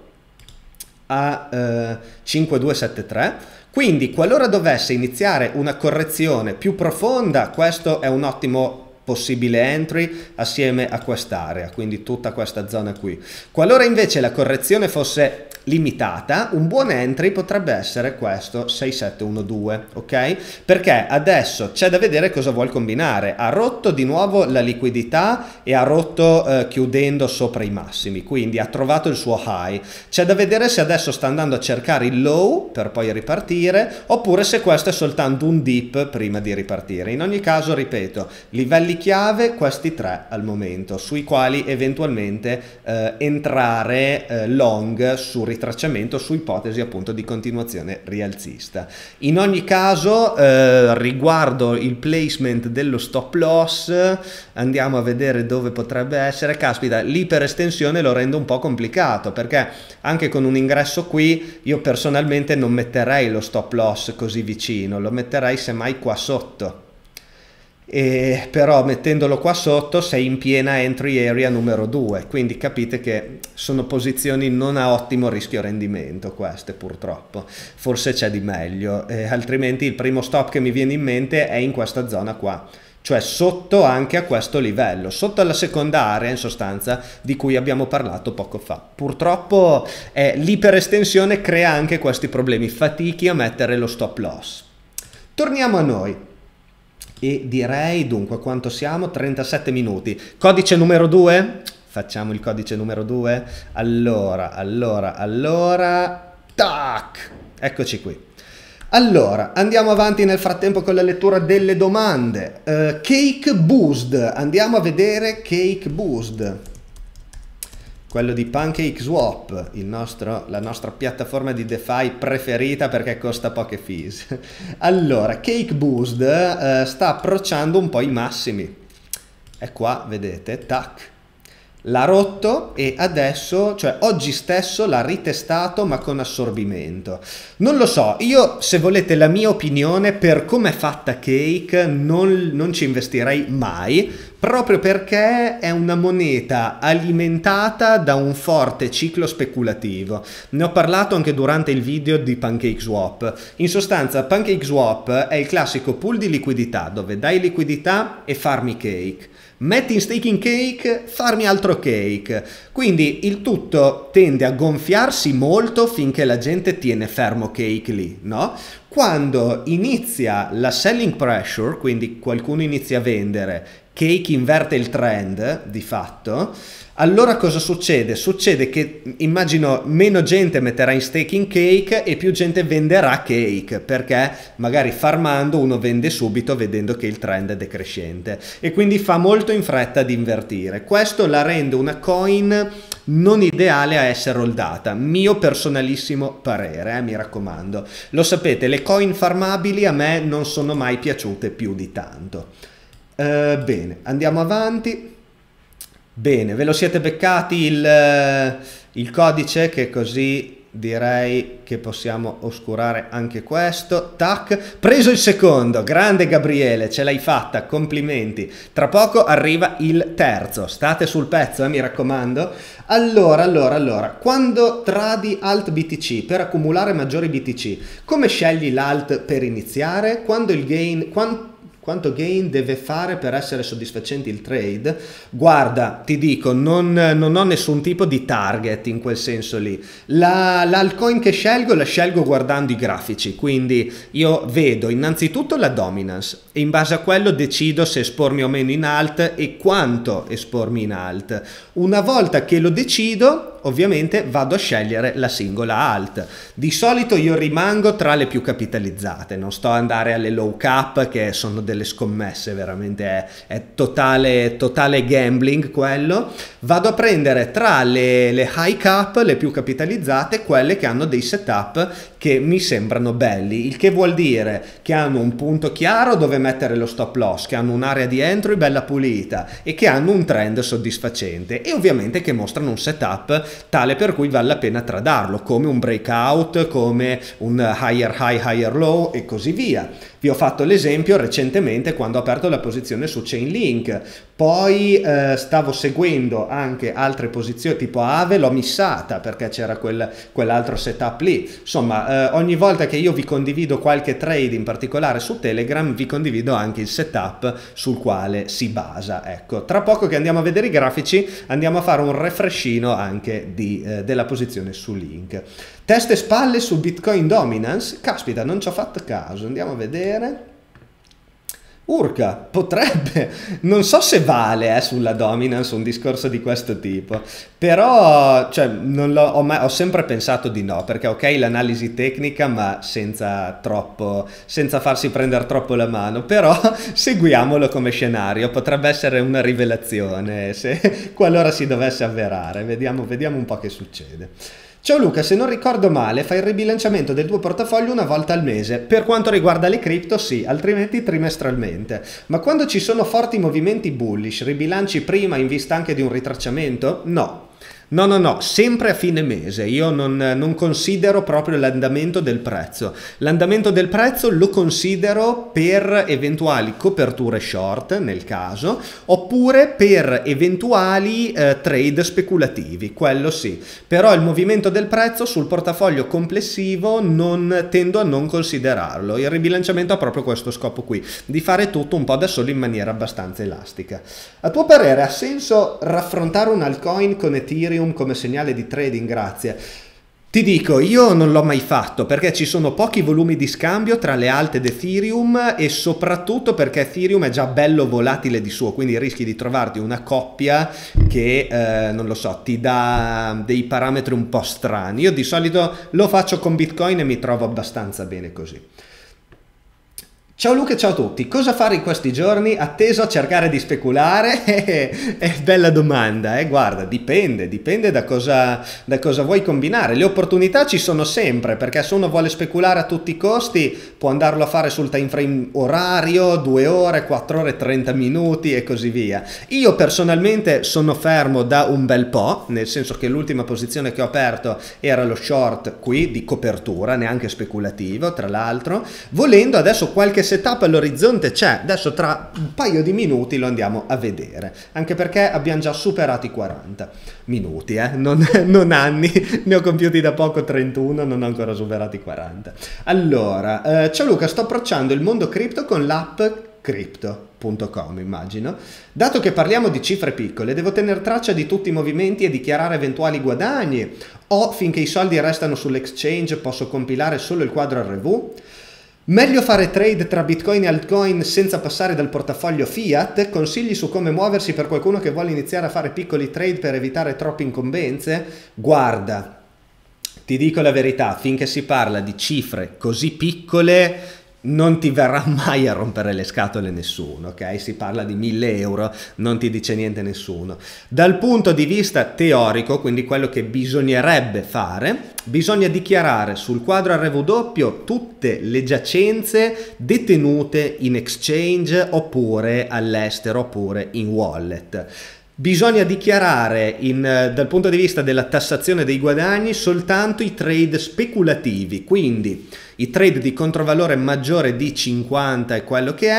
a eh, cinquemiladuecentosettantatré. Quindi qualora dovesse iniziare una correzione più profonda, questo è un ottimo possibile entry assieme a quest'area, quindi tutta questa zona qui. Qualora invece la correzione fosse limitata, un buon entry potrebbe essere questo sei sette uno due, ok? Perché adesso c'è da vedere cosa vuol combinare. Ha rotto di nuovo la liquidità e ha rotto eh, chiudendo sopra i massimi, quindi ha trovato il suo high. C'è da vedere se adesso sta andando a cercare il low per poi ripartire oppure se questo è soltanto un dip prima di ripartire. In ogni caso, ripeto, livelli chiave questi tre al momento, sui quali eventualmente eh, entrare eh, long su ritracciamento su ipotesi appunto di continuazione rialzista. In ogni caso eh, riguardo il placement dello stop loss andiamo a vedere dove potrebbe essere. Caspita, l'iperestensione lo rende un po' complicato perché anche con un ingresso qui io personalmente non metterei lo stop loss così vicino, lo metterei semmai qua sotto. E però mettendolo qua sotto sei in piena entry area numero due, quindi capite che sono posizioni non a ottimo rischio rendimento queste, purtroppo. Forse c'è di meglio, eh, altrimenti il primo stop che mi viene in mente è in questa zona qua, cioè sotto anche a questo livello, sotto alla seconda area in sostanza di cui abbiamo parlato poco fa. Purtroppo eh, l'iperestensione crea anche questi problemi, fatichi a mettere lo stop loss. Torniamo a noi. E direi dunque quanto siamo? trentasette minuti. Codice numero due? Facciamo il codice numero due. Allora, allora, allora. Tac! Eccoci qui. Allora, andiamo avanti nel frattempo con la lettura delle domande. Uh, Cake Boost. Andiamo a vedere Cake Boost. Quello di PancakeSwap, il nostro, la nostra piattaforma di DeFi preferita perché costa poche fees. Allora, Cake Boost eh, sta approcciando un po' i massimi. È qua, vedete, tac. L'ha rotto e adesso, cioè oggi stesso l'ha ritestato ma con assorbimento. Non lo so, io se volete la mia opinione per come è fatta Cake non, non ci investirei mai, proprio perché è una moneta alimentata da un forte ciclo speculativo. Ne ho parlato anche durante il video di PancakeSwap. In sostanza PancakeSwap è il classico pool di liquidità dove dai liquidità e farmi cake. Metti in staking cake, farmi altro cake. Quindi il tutto tende a gonfiarsi molto finché la gente tiene fermo cake lì, no? Quando inizia la selling pressure, quindi qualcuno inizia a vendere, cake inverte il trend di fatto, allora cosa succede? Succede che immagino meno gente metterà in staking cake e più gente venderà cake, perché magari farmando uno vende subito vedendo che il trend è decrescente e quindi fa molto in fretta di invertire. Questo la rende una coin non ideale a essere holdata, mio personalissimo parere, eh, mi raccomando. Lo sapete, le coin farmabili a me non sono mai piaciute più di tanto. Uh, bene, andiamo avanti. Bene, ve lo siete beccati il, il codice, che così direi che possiamo oscurare anche questo. Tac, preso il secondo, grande Gabriele, ce l'hai fatta, complimenti. Tra poco arriva il terzo, state sul pezzo, eh, mi raccomando. Allora, allora, allora, quando tradi alt B T C per accumulare maggiori B T C, come scegli l'alt per iniziare? Quando il gain... Quando Quanto gain deve fare per essere soddisfacenti il trade? Guarda, ti dico, non, non ho nessun tipo di target in quel senso lì. La, l'altcoin che scelgo la scelgo guardando i grafici, quindi io vedo innanzitutto la dominance e in base a quello decido se espormi o meno in alt e quanto espormi in alt. Una volta che lo decido, ovviamente vado a scegliere la singola alt. Di solito io rimango tra le più capitalizzate, non sto ad andare alle low cap che sono delle scommesse, veramente è, è totale, totale gambling quello. Vado a prendere tra le, le high cap, le più capitalizzate, quelle che hanno dei setup che mi sembrano belli, il che vuol dire che hanno un punto chiaro dove mettere lo stop loss, che hanno un'area di entry bella pulita e che hanno un trend soddisfacente e ovviamente che mostrano un setup tale per cui vale la pena tradarlo, come un breakout, come un higher high, higher low e così via. Vi ho fatto l'esempio recentemente quando ho aperto la posizione su Chainlink, poi eh, stavo seguendo anche altre posizioni tipo Aave, l'ho missata perché c'era quel, quell'altro setup lì. Insomma, eh, ogni volta che io vi condivido qualche trade in particolare su Telegram, vi condivido anche il setup sul quale si basa. Ecco, tra poco che andiamo a vedere i grafici, andiamo a fare un refreshino anche di, eh, della posizione su Link. Teste e spalle su Bitcoin Dominance? Caspita, non ci ho fatto caso, andiamo a vedere. Urca, potrebbe, non so se vale eh, sulla dominance un discorso di questo tipo, però cioè, non l'ho, ho, mai, ho sempre pensato di no, perché ok l'analisi tecnica ma senza troppo, senza farsi prendere troppo la mano, però seguiamolo come scenario, potrebbe essere una rivelazione se qualora si dovesse avverare, vediamo, vediamo un po' che succede. Ciao Luca, se non ricordo male fai il ribilanciamento del tuo portafoglio una volta al mese. Per quanto riguarda le cripto sì, altrimenti trimestralmente. Ma quando ci sono forti movimenti bullish, ribilanci prima in vista anche di un ritracciamento? No. No, no, no, sempre a fine mese. Io non, non considero proprio l'andamento del prezzo. L'andamento del prezzo lo considero per eventuali coperture short, nel caso, oppure per eventuali eh, trade speculativi, quello sì. Però il movimento del prezzo sul portafoglio complessivo non tendo a non considerarlo. Il ribilanciamento ha proprio questo scopo qui, di fare tutto un po' da solo in maniera abbastanza elastica. A tuo parere ha senso raffrontare un altcoin con Ethereum come segnale di trading? Grazie. Ti dico, io non l'ho mai fatto perché ci sono pochi volumi di scambio tra le alt ed Ethereum e soprattutto perché Ethereum è già bello volatile di suo, quindi rischi di trovarti una coppia che, eh, non lo so, ti dà dei parametri un po' strani. Io di solito lo faccio con Bitcoin e mi trovo abbastanza bene così. Ciao Luca e ciao a tutti, cosa fare in questi giorni? Atteso a cercare di speculare? È bella domanda, eh? Guarda, dipende, dipende da cosa, da cosa vuoi combinare. Le opportunità ci sono sempre, perché se uno vuole speculare a tutti i costi può andarlo a fare sul time frame orario, due ore, quattro ore, trenta minuti e così via. Io personalmente sono fermo da un bel po', nel senso che l'ultima posizione che ho aperto era lo short qui di copertura, neanche speculativo tra l'altro. Volendo adesso qualche setup all'orizzonte c'è, adesso tra un paio di minuti lo andiamo a vedere, anche perché abbiamo già superato i quaranta minuti, eh? non, non anni, ne ho compiuti da poco trentuno, non ho ancora superato i quaranta. Allora, eh, ciao Luca, sto approcciando il mondo cripto con l'app crypto punto com, immagino. Dato che parliamo di cifre piccole, devo tenere traccia di tutti i movimenti e dichiarare eventuali guadagni, o finché i soldi restano sull'exchange posso compilare solo il quadro R V? Meglio fare trade tra Bitcoin e altcoin senza passare dal portafoglio fiat? Consigli su come muoversi per qualcuno che vuole iniziare a fare piccoli trade per evitare troppe incombenze? Guarda, ti dico la verità, finché si parla di cifre così piccole non ti verrà mai a rompere le scatole nessuno, ok? Si parla di mille euro, non ti dice niente nessuno. Dal punto di vista teorico, quindi quello che bisognerebbe fare, bisogna dichiarare sul quadro R W tutte le giacenze detenute in exchange oppure all'estero oppure in wallet. Bisogna dichiarare in, dal punto di vista della tassazione dei guadagni soltanto i trade speculativi, quindi i trade di controvalore maggiore di cinquanta è quello che è,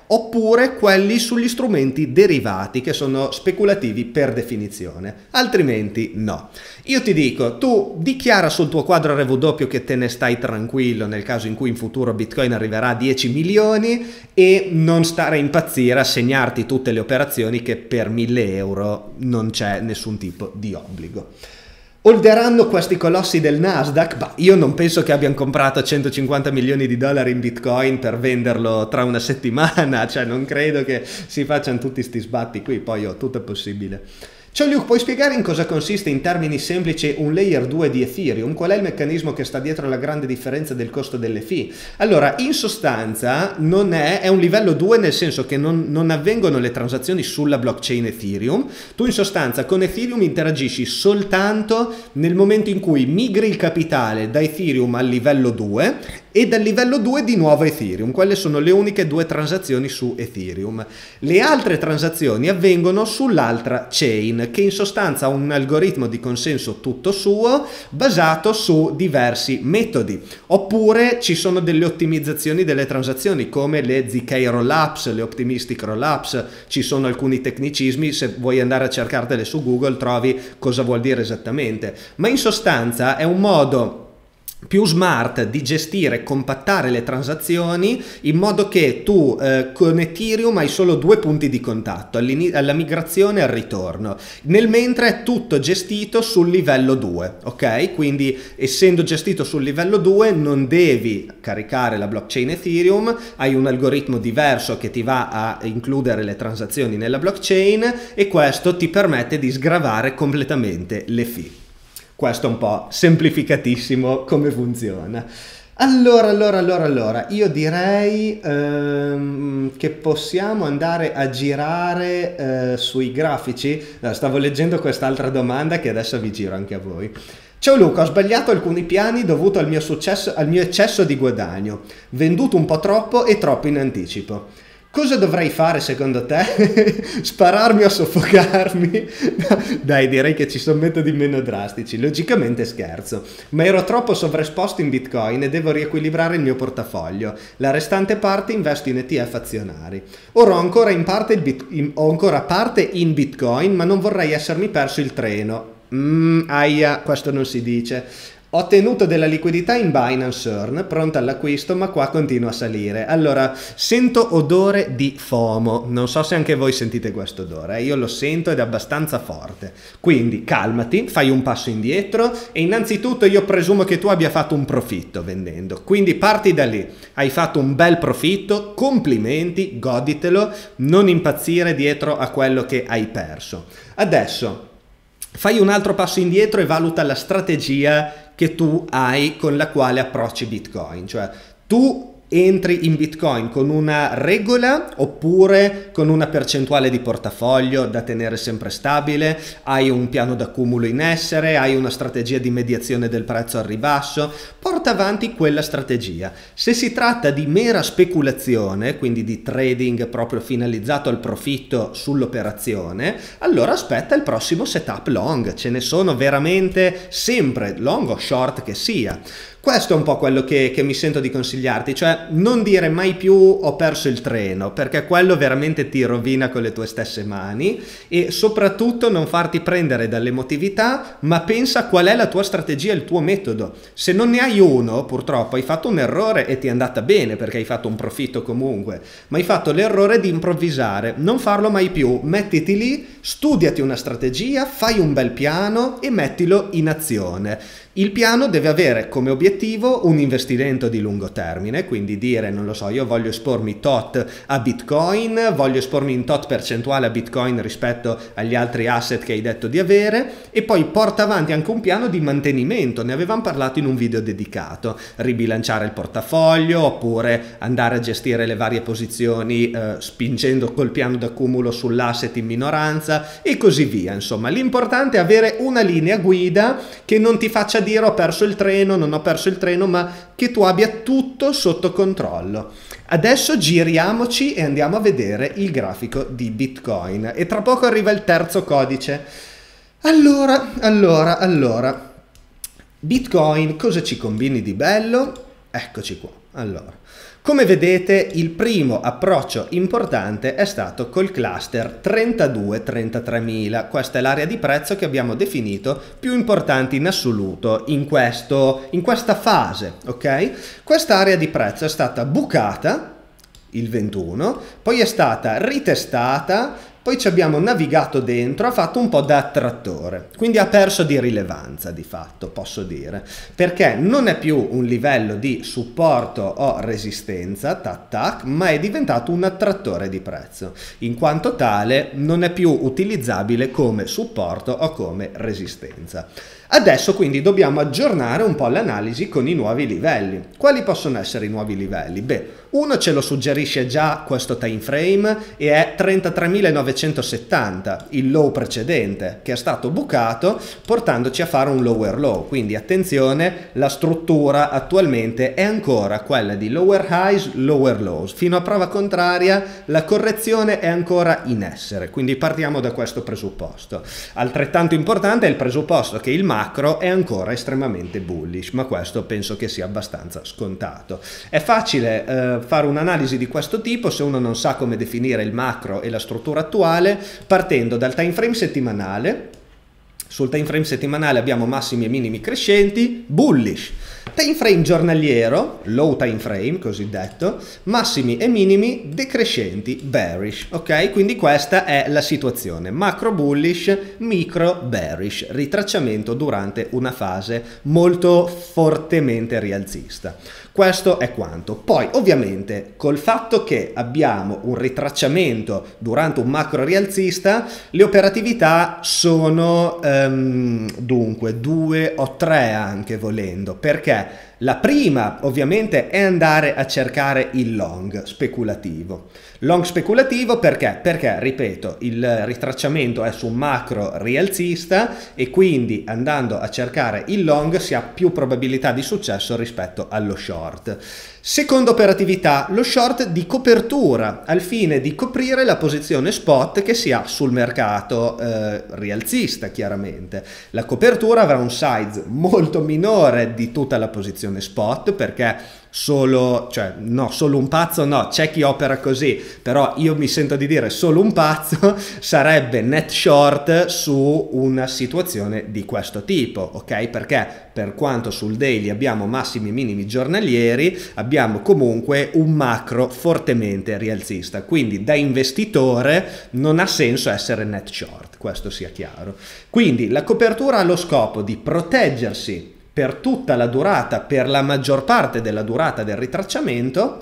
oppure quelli sugli strumenti derivati che sono speculativi per definizione, altrimenti no. Io ti dico, tu dichiara sul tuo quadro R W doppio che te ne stai tranquillo nel caso in cui in futuro Bitcoin arriverà a dieci milioni e non stare a impazzire a segnarti tutte le operazioni che per mille euro non c'è nessun tipo di obbligo. Holderanno questi colossi del Nasdaq? Bah, io non penso che abbiano comprato centocinquanta milioni di dollari in Bitcoin per venderlo tra una settimana, cioè non credo che si facciano tutti sti sbatti qui, poi oh, tutto è possibile. Ciao Luke, puoi spiegare in cosa consiste in termini semplici un layer due di Ethereum? Qual è il meccanismo che sta dietro la grande differenza del costo delle fee? Allora, in sostanza non è, è un livello due nel senso che non, non avvengono le transazioni sulla blockchain Ethereum. Tu in sostanza con Ethereum interagisci soltanto nel momento in cui migri il capitale da Ethereum al livello due e dal livello due di nuovo Ethereum. Quelle sono le uniche due transazioni su Ethereum. Le altre transazioni avvengono sull'altra chain, che in sostanza ha un algoritmo di consenso tutto suo basato su diversi metodi. Oppure ci sono delle ottimizzazioni delle transazioni come le Z K rollups, le optimistic rollups, ci sono alcuni tecnicismi, se vuoi andare a cercartele su Google trovi cosa vuol dire esattamente. Ma in sostanza è un modo più smart di gestire e compattare le transazioni in modo che tu eh, con Ethereum hai solo due punti di contatto, alla migrazione e al ritorno, nel mentre è tutto gestito sul livello due, ok? Quindi essendo gestito sul livello due non devi caricare la blockchain Ethereum, hai un algoritmo diverso che ti va a includere le transazioni nella blockchain e questo ti permette di sgravare completamente le fee. Questo è un po' semplificatissimo come funziona. Allora, allora, allora, allora, io direi ehm, che possiamo andare a girare eh, sui grafici. No, stavo leggendo quest'altra domanda che adesso vi giro anche a voi. Ciao Luca, ho sbagliato alcuni piani dovuto al mio successo, al mio eccesso di guadagno, venduto un po' troppo e troppo in anticipo. Cosa dovrei fare secondo te? Spararmi o soffocarmi? Dai, direi che ci sono metodi meno drastici. Logicamente scherzo, ma ero troppo sovraesposto in Bitcoin e devo riequilibrare il mio portafoglio. La restante parte investo in E T F azionari. Ora ho ancora, in parte il bit- in, ho ancora parte in Bitcoin, ma non vorrei essermi perso il treno. Mmm, aia, questo non si dice. Ho tenuto della liquidità in Binance Earn, pronta all'acquisto, ma qua continua a salire. Allora, sento odore di FOMO. Non so se anche voi sentite questo odore, eh? Io lo sento ed è abbastanza forte. Quindi calmati, fai un passo indietro e innanzitutto io presumo che tu abbia fatto un profitto vendendo. Quindi parti da lì. Hai fatto un bel profitto, complimenti, goditelo, non impazzire dietro a quello che hai perso. Adesso fai un altro passo indietro e valuta la strategia che tu hai con la quale approcci Bitcoin, cioè tu entri in Bitcoin con una regola oppure con una percentuale di portafoglio da tenere sempre stabile, hai un piano d'accumulo in essere, hai una strategia di mediazione del prezzo al ribasso, porta avanti quella strategia. Se si tratta di mera speculazione, quindi di trading proprio finalizzato al profitto sull'operazione, allora aspetta il prossimo setup long, ce ne sono veramente sempre, long o short che sia. Questo è un po' quello che, che mi sento di consigliarti, cioè non dire mai più ho perso il treno, perché quello veramente ti rovina con le tue stesse mani, e soprattutto non farti prendere dall'emotività, ma pensa qual è la tua strategia, il tuo metodo. Se non ne hai uno, purtroppo hai fatto un errore e ti è andata bene perché hai fatto un profitto comunque, ma hai fatto l'errore di improvvisare. Non farlo mai più, mettiti lì, studiati una strategia, fai un bel piano e mettilo in azione. Il piano deve avere come obiettivo un investimento di lungo termine, quindi dire, non lo so, io voglio espormi tot a Bitcoin, voglio espormi in tot percentuale a Bitcoin rispetto agli altri asset che hai detto di avere, e poi porta avanti anche un piano di mantenimento, ne avevamo parlato in un video dedicato, ribilanciare il portafoglio oppure andare a gestire le varie posizioni eh, spingendo col piano d'accumulo sull'asset in minoranza e così via. Insomma, l'importante è avere una linea guida che non ti faccia dire ho perso il treno, non ho perso il treno, ma che tu abbia tutto sotto controllo. Adesso giriamoci e andiamo a vedere il grafico di Bitcoin e tra poco arriva il terzo codice. Allora, allora, allora, Bitcoin cosa ci combini di bello? Eccoci qua. Allora, Come vedete, il primo approccio importante è stato col cluster trentadue trentatremila. Questa è l'area di prezzo che abbiamo definito più importante in assoluto in, questo, in questa fase, ok? Questa area di prezzo è stata bucata il ventuno, poi è stata ritestata, poi ci abbiamo navigato dentro, ha fatto un po' da attrattore, quindi ha perso di rilevanza di fatto, posso dire, perché non è più un livello di supporto o resistenza, tac tac, ma è diventato un attrattore di prezzo, in quanto tale non è più utilizzabile come supporto o come resistenza. Adesso quindi dobbiamo aggiornare un po' l'analisi con i nuovi livelli. Quali possono essere i nuovi livelli? Beh, uno ce lo suggerisce già questo time frame e è trentatremilanovecentosettanta, il low precedente, che è stato bucato portandoci a fare un lower low. Quindi attenzione, la struttura attualmente è ancora quella di lower highs, lower lows. Fino a prova contraria la correzione è ancora in essere, quindi partiamo da questo presupposto. Altrettanto importante è il presupposto che il macro è ancora estremamente bullish, ma questo penso che sia abbastanza scontato. È facile eh, fare un'analisi di questo tipo se uno non sa come definire il macro e la struttura attuale, partendo dal time frame settimanale. Sul time frame settimanale abbiamo massimi e minimi crescenti, bullish. Time frame giornaliero, low time frame cosiddetto, massimi e minimi decrescenti, bearish, ok? Quindi questa è la situazione, macro bullish, micro bearish, ritracciamento durante una fase molto fortemente rialzista. Questo è quanto. Poi ovviamente col fatto che abbiamo un ritracciamento durante un macro rialzista, le operatività sono um, dunque due o tre anche volendo, perché la prima ovviamente è andare a cercare il long speculativo. Long speculativo perché? Perché, ripeto, il ritracciamento è su un macro rialzista e quindi andando a cercare il long si ha più probabilità di successo rispetto allo short. Seconda operatività, lo short di copertura, al fine di coprire la posizione spot che si ha sul mercato eh, rialzista, chiaramente. La copertura avrà un size molto minore di tutta la posizione spot, perché solo, cioè, no, solo un pazzo no, c'è chi opera così, però io mi sento di dire solo un pazzo sarebbe net short su una situazione di questo tipo, ok? Perché per quanto sul daily abbiamo massimi e minimi giornalieri, abbiamo comunque un macro fortemente rialzista, quindi da investitore non ha senso essere net short, questo sia chiaro. Quindi la copertura ha lo scopo di proteggersi per tutta la durata, per la maggior parte della durata del ritracciamento,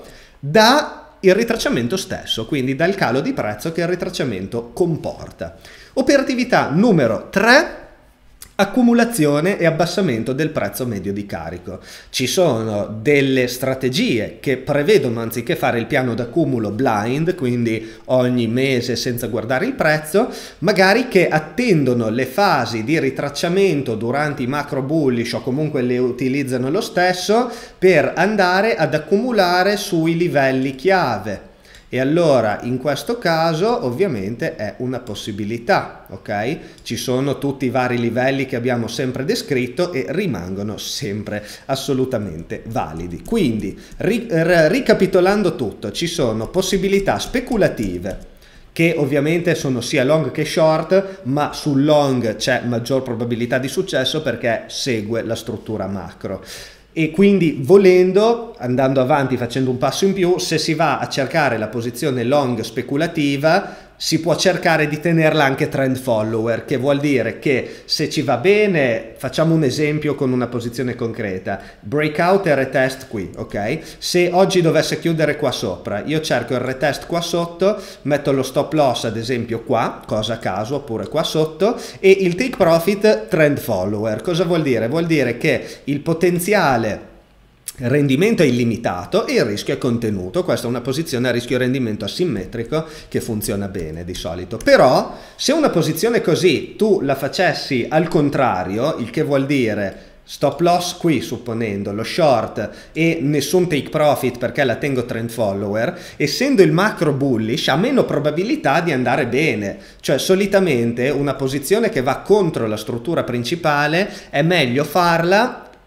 da il ritracciamento stesso, quindi dal calo di prezzo che il ritracciamento comporta. Operatività numero tre, accumulazione e abbassamento del prezzo medio di carico. Ci sono delle strategie che prevedono, anziché fare il piano d'accumulo blind, quindi ogni mese senza guardare il prezzo, magari che attendono le fasi di ritracciamento durante i macro bullish o comunque le utilizzano lo stesso per andare ad accumulare sui livelli chiave. E allora in questo caso ovviamente è una possibilità, ok? Ci sono tutti i vari livelli che abbiamo sempre descritto e rimangono sempre assolutamente validi. Quindi ri ricapitolando tutto, ci sono possibilità speculative che ovviamente sono sia long che short, ma sul long c'è maggior probabilità di successo perché segue la struttura macro. E quindi volendo, andando avanti facendo un passo in più, se si va a cercare la posizione long speculativa si può cercare di tenerla anche trend follower, che vuol dire che se ci va bene, facciamo un esempio con una posizione concreta, breakout e retest qui, ok? Se oggi dovesse chiudere qua sopra, io cerco il retest qua sotto, metto lo stop loss ad esempio qua, cosa a caso, oppure qua sotto, e il take profit trend follower. Cosa vuol dire? Vuol dire che il potenziale rendimento è illimitato e il rischio è contenuto. Questa è una posizione a rischio rendimento asimmetrico che funziona bene di solito. Però se una posizione così tu la facessi al contrario, il che vuol dire stop loss qui supponendo lo short e nessun take profit perché la tengo trend follower, essendo il macro bullish ha meno probabilità di andare bene. Cioè solitamente una posizione che va contro la struttura principale è meglio farla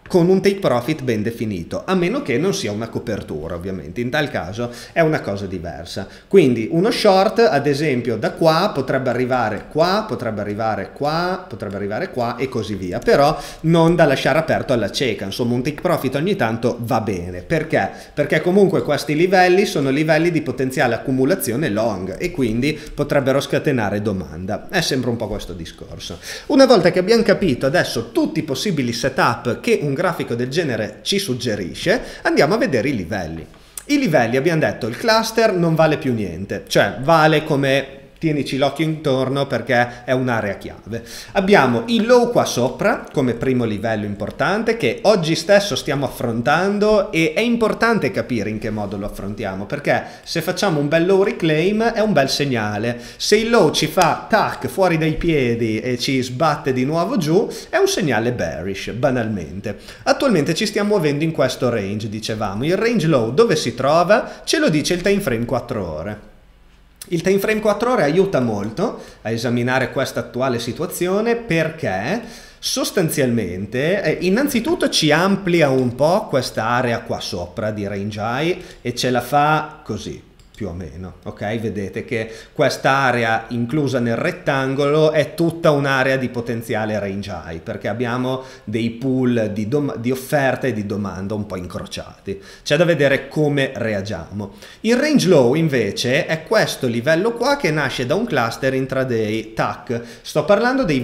con un take profit ben definito, a meno che non sia una copertura ovviamente, in tal caso è una cosa diversa. Quindi uno short ad esempio da qua potrebbe arrivare qua, potrebbe arrivare qua, potrebbe arrivare qua e così via, però non da lasciare aperto alla cieca, insomma un take profit ogni tanto va bene. Perché? Perché comunque questi livelli sono livelli di potenziale accumulazione long e quindi potrebbero scatenare domanda, è sempre un po' questo discorso. Una volta che abbiamo capito adesso tutti i possibili setup che un grafico del genere ci suggerisce, andiamo a vedere i livelli. I livelli, abbiamo detto, il cluster non vale più niente, cioè vale come tienici l'occhio intorno perché è un'area chiave. Abbiamo il low qua sopra come primo livello importante che oggi stesso stiamo affrontando e è importante capire in che modo lo affrontiamo, perché se facciamo un bel low reclaim è un bel segnale, se il low ci fa tac fuori dai piedi e ci sbatte di nuovo giù è un segnale bearish banalmente. Attualmente ci stiamo muovendo in questo range, dicevamo. Il range low dove si trova? Ce lo dice il time frame quattro ore. Il time frame quattro ore aiuta molto a esaminare questa attuale situazione perché sostanzialmente eh, innanzitutto ci amplia un po' questa area qua sopra di range high e ce la fa così più o meno, ok? Vedete che quest'area inclusa nel rettangolo è tutta un'area di potenziale range high perché abbiamo dei pool di, di offerta e di domanda un po' incrociati. C'è da vedere come reagiamo. Il range low invece è questo livello qua che nasce da un cluster intraday tac. Sto parlando dei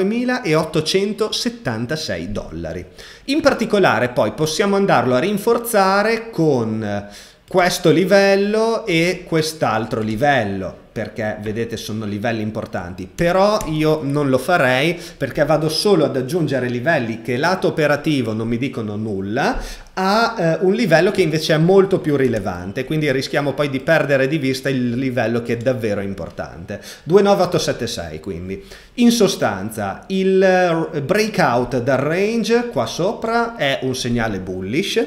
ventinovemilaottocentosettantasei dollari. In particolare poi possiamo andarlo a rinforzare con questo livello e quest'altro livello, perché vedete sono livelli importanti, però io non lo farei perché vado solo ad aggiungere livelli che lato operativo non mi dicono nulla a eh, un livello che invece è molto più rilevante, quindi rischiamo poi di perdere di vista il livello che è davvero importante. due nove otto sette sei quindi. In sostanza il breakout dal range qua sopra è un segnale bullish,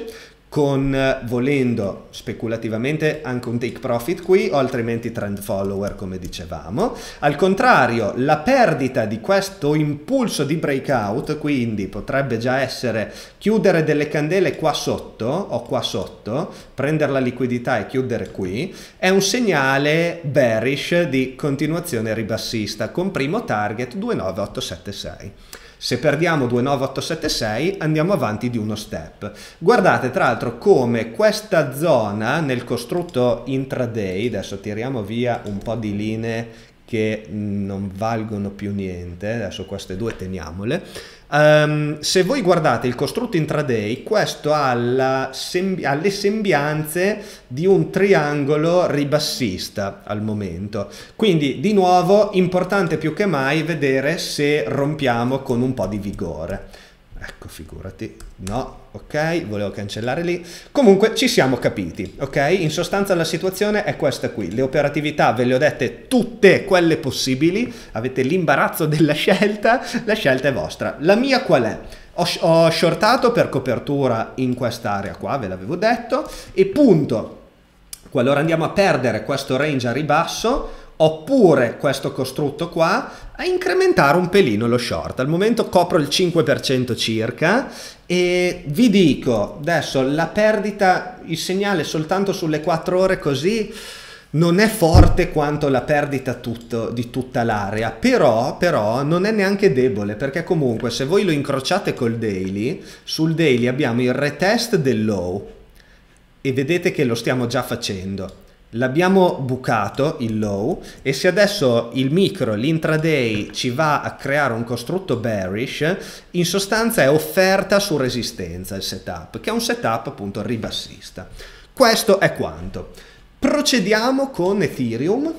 con volendo speculativamente anche un take profit qui o altrimenti trend follower come dicevamo. Al contrario, la perdita di questo impulso di breakout quindi potrebbe già essere chiudere delle candele qua sotto o qua sotto, prendere la liquidità e chiudere qui, è un segnale bearish di continuazione ribassista con primo target due nove otto sette sei. Se perdiamo due nove otto sette sei andiamo avanti di uno step. Guardate tra l'altro come questa zona nel costrutto intraday, adesso tiriamo via un po' di linee che non valgono più niente, adesso queste due teniamole. Um, se voi guardate il costrutto intraday, questo ha, la sembi ha le sembianze di un triangolo ribassista al momento, quindi di nuovo importante più che mai vedere se rompiamo con un po' di vigore. Ecco, figurati, no, ok, volevo cancellare lì. Comunque ci siamo capiti, ok? In sostanza la situazione è questa qui, le operatività ve le ho dette tutte quelle possibili, avete l'imbarazzo della scelta, la scelta è vostra. La mia qual è? Ho, ho shortato per copertura in quest'area qua, ve l'avevo detto, e punto, qualora andiamo a perdere questo range a ribasso, oppure questo costrutto qua, a incrementare un pelino lo short. Al momento copro il cinque per cento circa e vi dico, adesso la perdita, il segnale soltanto sulle quattro ore così non è forte quanto la perdita tutto, di tutta l'area, però, però non è neanche debole, perché comunque se voi lo incrociate col daily, sul daily abbiamo il retest del low e vedete che lo stiamo già facendo. L'abbiamo bucato il low e se adesso il micro, l'intraday ci va a creare un costrutto bearish, in sostanza è offerta su resistenza il setup, che è un setup appunto ribassista. Questo è quanto. Procediamo con Ethereum.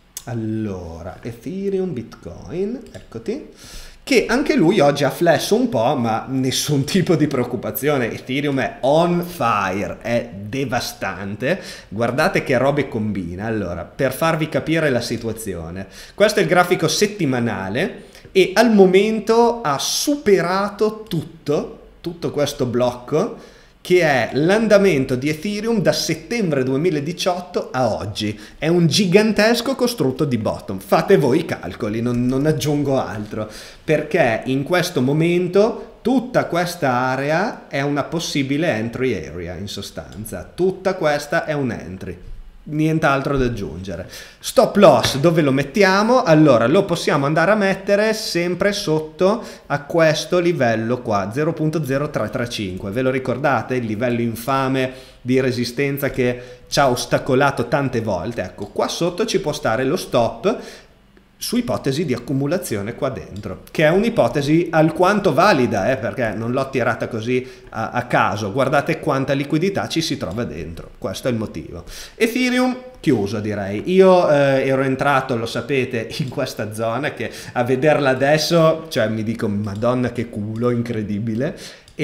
Allora, Ethereum, Bitcoin, eccoti, che anche lui oggi ha flash un po', ma nessun tipo di preoccupazione. Ethereum è on fire, è devastante. Guardate che robe combina. Allora, per farvi capire la situazione, questo è il grafico settimanale e al momento ha superato tutto, tutto questo blocco, che è l'andamento di Ethereum da settembre duemiladiciotto a oggi. È un gigantesco costrutto di bottom. Fate voi i calcoli, non, non aggiungo altro, perché in questo momento tutta questa area è una possibile entry area, in sostanza. Tutta questa è un entry. Nient'altro da aggiungere. Stop loss dove lo mettiamo? Allora lo possiamo andare a mettere sempre sotto a questo livello qua, zero virgola zero tre tre cinque. Ve lo ricordate? Il livello infame di resistenza che ci ha ostacolato tante volte. Ecco, qua sotto ci può stare lo stop su ipotesi di accumulazione qua dentro, che è un'ipotesi alquanto valida, eh, perché non l'ho tirata così a, a caso. Guardate quanta liquidità ci si trova dentro, questo è il motivo. Ethereum chiuso, direi. Io eh, ero entrato, lo sapete, in questa zona che a vederla adesso, cioè mi dico madonna che culo, incredibile.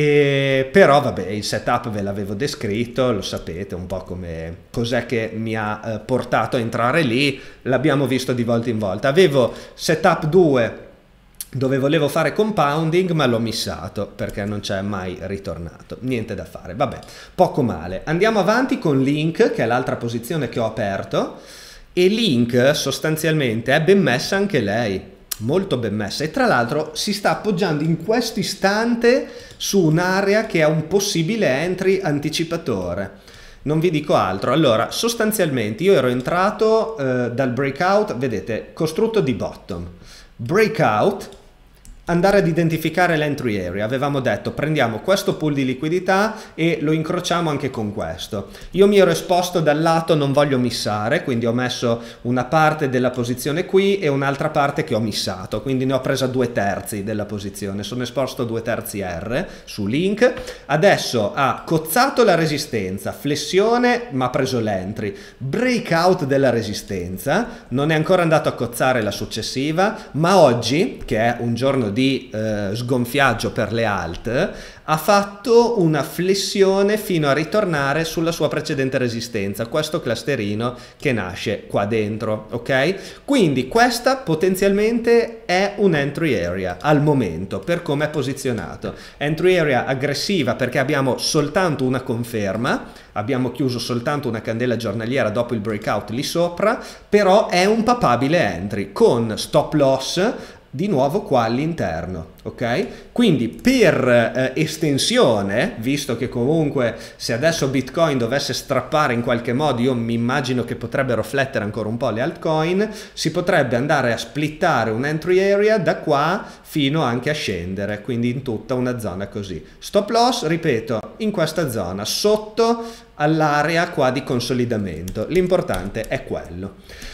E però vabbè, il setup ve l'avevo descritto, lo sapete un po' come cos'è che mi ha eh, portato a entrare lì, l'abbiamo visto di volta in volta. Avevo setup due dove volevo fare compounding, ma l'ho missato perché non c'è mai ritornato, niente da fare, vabbè, poco male. Andiamo avanti con Link, che è l'altra posizione che ho aperto, e Link sostanzialmente è ben messa anche lei, molto ben messa, e tra l'altro si sta appoggiando in questo istante su un'area che è un possibile entry anticipatore. Non vi dico altro. Allora, sostanzialmente io ero entrato eh, dal breakout, vedete, costrutto di bottom, breakout, andare ad identificare l'entry area. Avevamo detto prendiamo questo pool di liquidità e lo incrociamo anche con questo. Io mi ero esposto dal lato non voglio missare, quindi ho messo una parte della posizione qui e un'altra parte che ho missato, quindi ne ho presa due terzi della posizione, sono esposto due terzi R su Link. Adesso ha cozzato la resistenza, flessione ma ha preso l'entry, breakout della resistenza, non è ancora andato a cozzare la successiva, ma oggi, che è un giorno di di eh, sgonfiaggio per le alt, ha fatto una flessione fino a ritornare sulla sua precedente resistenza, questo clusterino che nasce qua dentro, ok? Quindi questa potenzialmente è un entry area al momento per come è posizionato. Entry area aggressiva perché abbiamo soltanto una conferma, abbiamo chiuso soltanto una candela giornaliera dopo il breakout lì sopra, però è un papabile entry con stop loss di nuovo qua all'interno, ok? Quindi per eh, estensione, visto che comunque se adesso Bitcoin dovesse strappare in qualche modo, io mi immagino che potrebbero flettere ancora un po' le altcoin, si potrebbe andare a splittare un entry area da qua fino anche a scendere, quindi in tutta una zona così. Stop loss, ripeto, in questa zona, sotto all'area qua di consolidamento, l'importante è quello.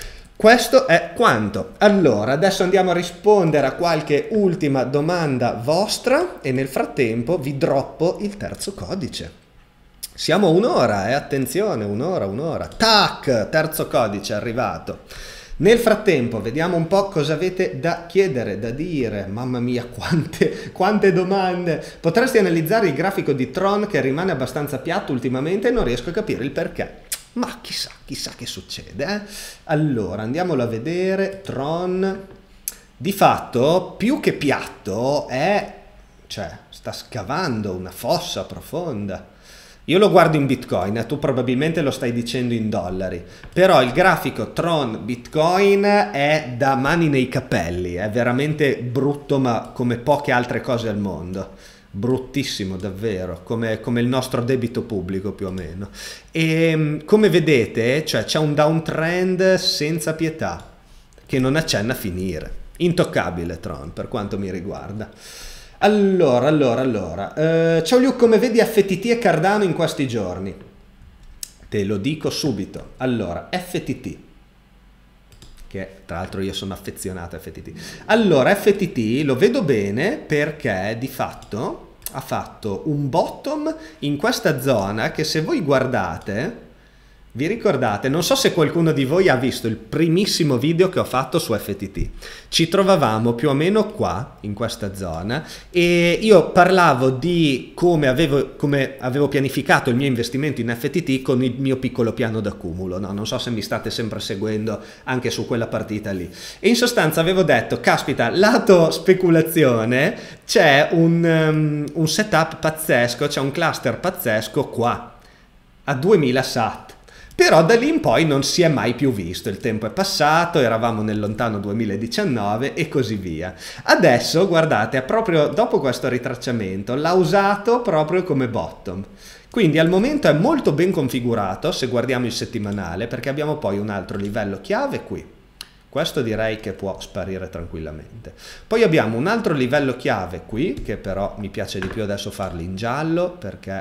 Questo è quanto. Allora, adesso andiamo a rispondere a qualche ultima domanda vostra e nel frattempo vi droppo il terzo codice. Siamo a un'ora, eh? Attenzione, un'ora, un'ora. Tac, terzo codice è arrivato. Nel frattempo vediamo un po' cosa avete da chiedere, da dire. Mamma mia, quante, quante domande. Potresti analizzare il grafico di Tron che rimane abbastanza piatto ultimamente e non riesco a capire il perché. Ma chissà, chissà che succede, eh? Allora, andiamolo a vedere. Tron, di fatto, più che piatto, è, cioè, sta scavando una fossa profonda. Io lo guardo in Bitcoin, tu probabilmente lo stai dicendo in dollari, però il grafico Tron Bitcoin è da mani nei capelli, è veramente brutto, ma come poche altre cose al mondo. Bruttissimo davvero, come, come il nostro debito pubblico più o meno. E come vedete, cioè, c'è un downtrend senza pietà che non accenna a finire. Intoccabile Tron per quanto mi riguarda. Allora, allora, allora. Uh, ciao Luke, come vedi F T T e Cardano in questi giorni? Te lo dico subito. Allora, F T T. Che tra l'altro io sono affezionato a F T T. Allora, F T T lo vedo bene perché di fatto ha fatto un bottom in questa zona che se voi guardate, vi ricordate, non so se qualcuno di voi ha visto il primissimo video che ho fatto su F T T, ci trovavamo più o meno qua, in questa zona, e io parlavo di come avevo, come avevo pianificato il mio investimento in F T T con il mio piccolo piano d'accumulo, no? Non so se mi state sempre seguendo anche su quella partita lì. E in sostanza avevo detto, caspita, lato speculazione, c'è un, um, un setup pazzesco, c'è un cluster pazzesco qua, a duemila sat. Però da lì in poi non si è mai più visto, il tempo è passato, eravamo nel lontano duemiladiciannove e così via. Adesso, guardate, proprio dopo questo ritracciamento l'ha usato proprio come bottom. Quindi al momento è molto ben configurato, se guardiamo il settimanale, perché abbiamo poi un altro livello chiave qui. Questo direi che può sparire tranquillamente. Poi abbiamo un altro livello chiave qui, che però mi piace di più adesso farli in giallo, perché...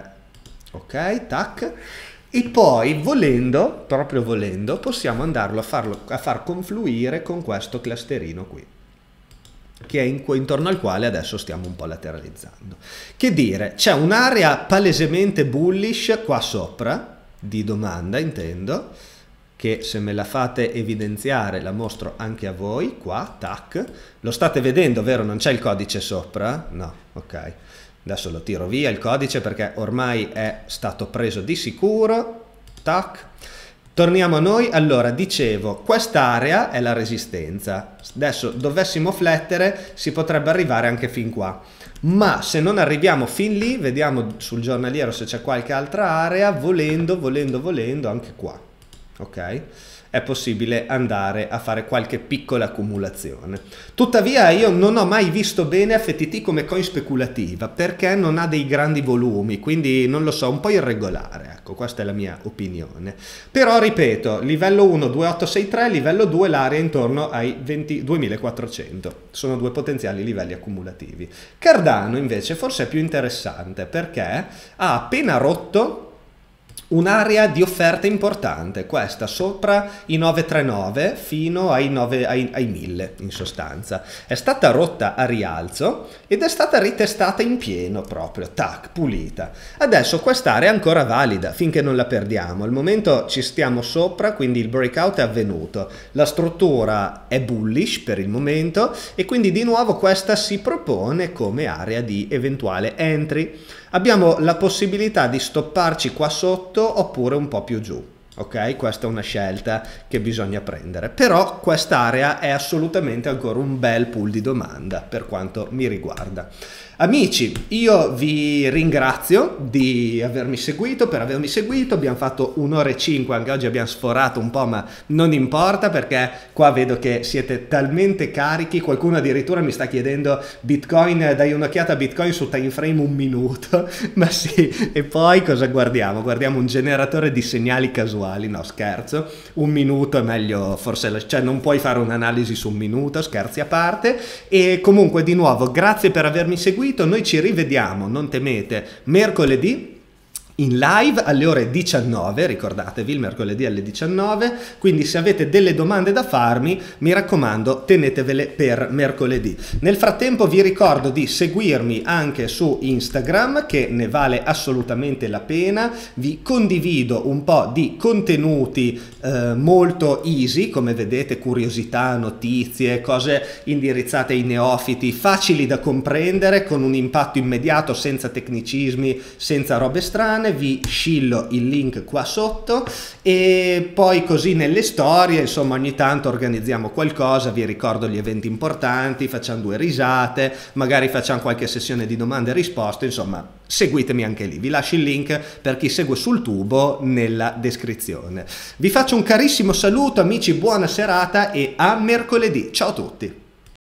ok, tac. E poi, volendo, proprio volendo, possiamo andarlo a, farlo, a far confluire con questo clusterino qui, che è in, intorno al quale adesso stiamo un po' lateralizzando. Che dire, c'è un'area palesemente bullish qua sopra, di domanda intendo, che se me la fate evidenziare la mostro anche a voi, qua, tac. Lo state vedendo, vero? Non c'è il codice sopra? No, ok. Adesso lo tiro via il codice perché ormai è stato preso di sicuro. Tac. Torniamo a noi. Allora, dicevo, quest'area è la resistenza. Adesso dovessimo flettere, si potrebbe arrivare anche fin qua. Ma se non arriviamo fin lì, vediamo sul giornaliero se c'è qualche altra area, volendo, volendo, volendo, anche qua. Ok? È possibile andare a fare qualche piccola accumulazione. Tuttavia io non ho mai visto bene F T T come coin speculativa perché non ha dei grandi volumi, quindi non lo so, un po' irregolare, ecco, questa è la mia opinione. Però ripeto, livello uno ventotto sessantatré, livello due l'area intorno ai duemilaquattrocento, sono due potenziali livelli accumulativi. Cardano invece forse è più interessante perché ha appena rotto un'area di offerta importante, questa sopra i novecentonovantanove fino ai, nove, ai, ai mille in sostanza. È stata rotta a rialzo ed è stata ritestata in pieno proprio, tac, pulita. Adesso quest'area è ancora valida finché non la perdiamo. Al momento ci stiamo sopra, quindi il breakout è avvenuto. La struttura è bullish per il momento e quindi di nuovo questa si propone come area di eventuale entry. Abbiamo la possibilità di stopparci qua sotto oppure un po' più giù, ok? Questa è una scelta che bisogna prendere, però quest'area è assolutamente ancora un bel pool di domanda per quanto mi riguarda. Amici, io vi ringrazio di avermi seguito, per avermi seguito, abbiamo fatto un'ora e cinque, anche oggi abbiamo sforato un po', ma non importa perché qua vedo che siete talmente carichi, qualcuno addirittura mi sta chiedendo Bitcoin, dai un'occhiata a Bitcoin su time frame un minuto, ma sì, e poi cosa guardiamo? Guardiamo un generatore di segnali casuali, no scherzo, un minuto è meglio, forse, cioè non puoi fare un'analisi su un minuto, scherzi a parte, e comunque di nuovo grazie per avermi seguito. Noi ci rivediamo, non temete, mercoledì in live alle ore diciannove, ricordatevi il mercoledì alle diciannove, quindi se avete delle domande da farmi mi raccomando tenetevele per mercoledì. Nel frattempo vi ricordo di seguirmi anche su Instagram che ne vale assolutamente la pena, vi condivido un po' di contenuti eh, molto easy, come vedete, curiosità, notizie, cose indirizzate ai neofiti, facili da comprendere, con un impatto immediato, senza tecnicismi, senza robe strane. Vi scillo il link qua sotto e poi così nelle storie, insomma, ogni tanto organizziamo qualcosa, vi ricordo gli eventi importanti, facciamo due risate, magari facciamo qualche sessione di domande e risposte, insomma seguitemi anche lì, vi lascio il link per chi segue sul tubo nella descrizione. Vi faccio un carissimo saluto amici, buona serata e a mercoledì, ciao a tutti!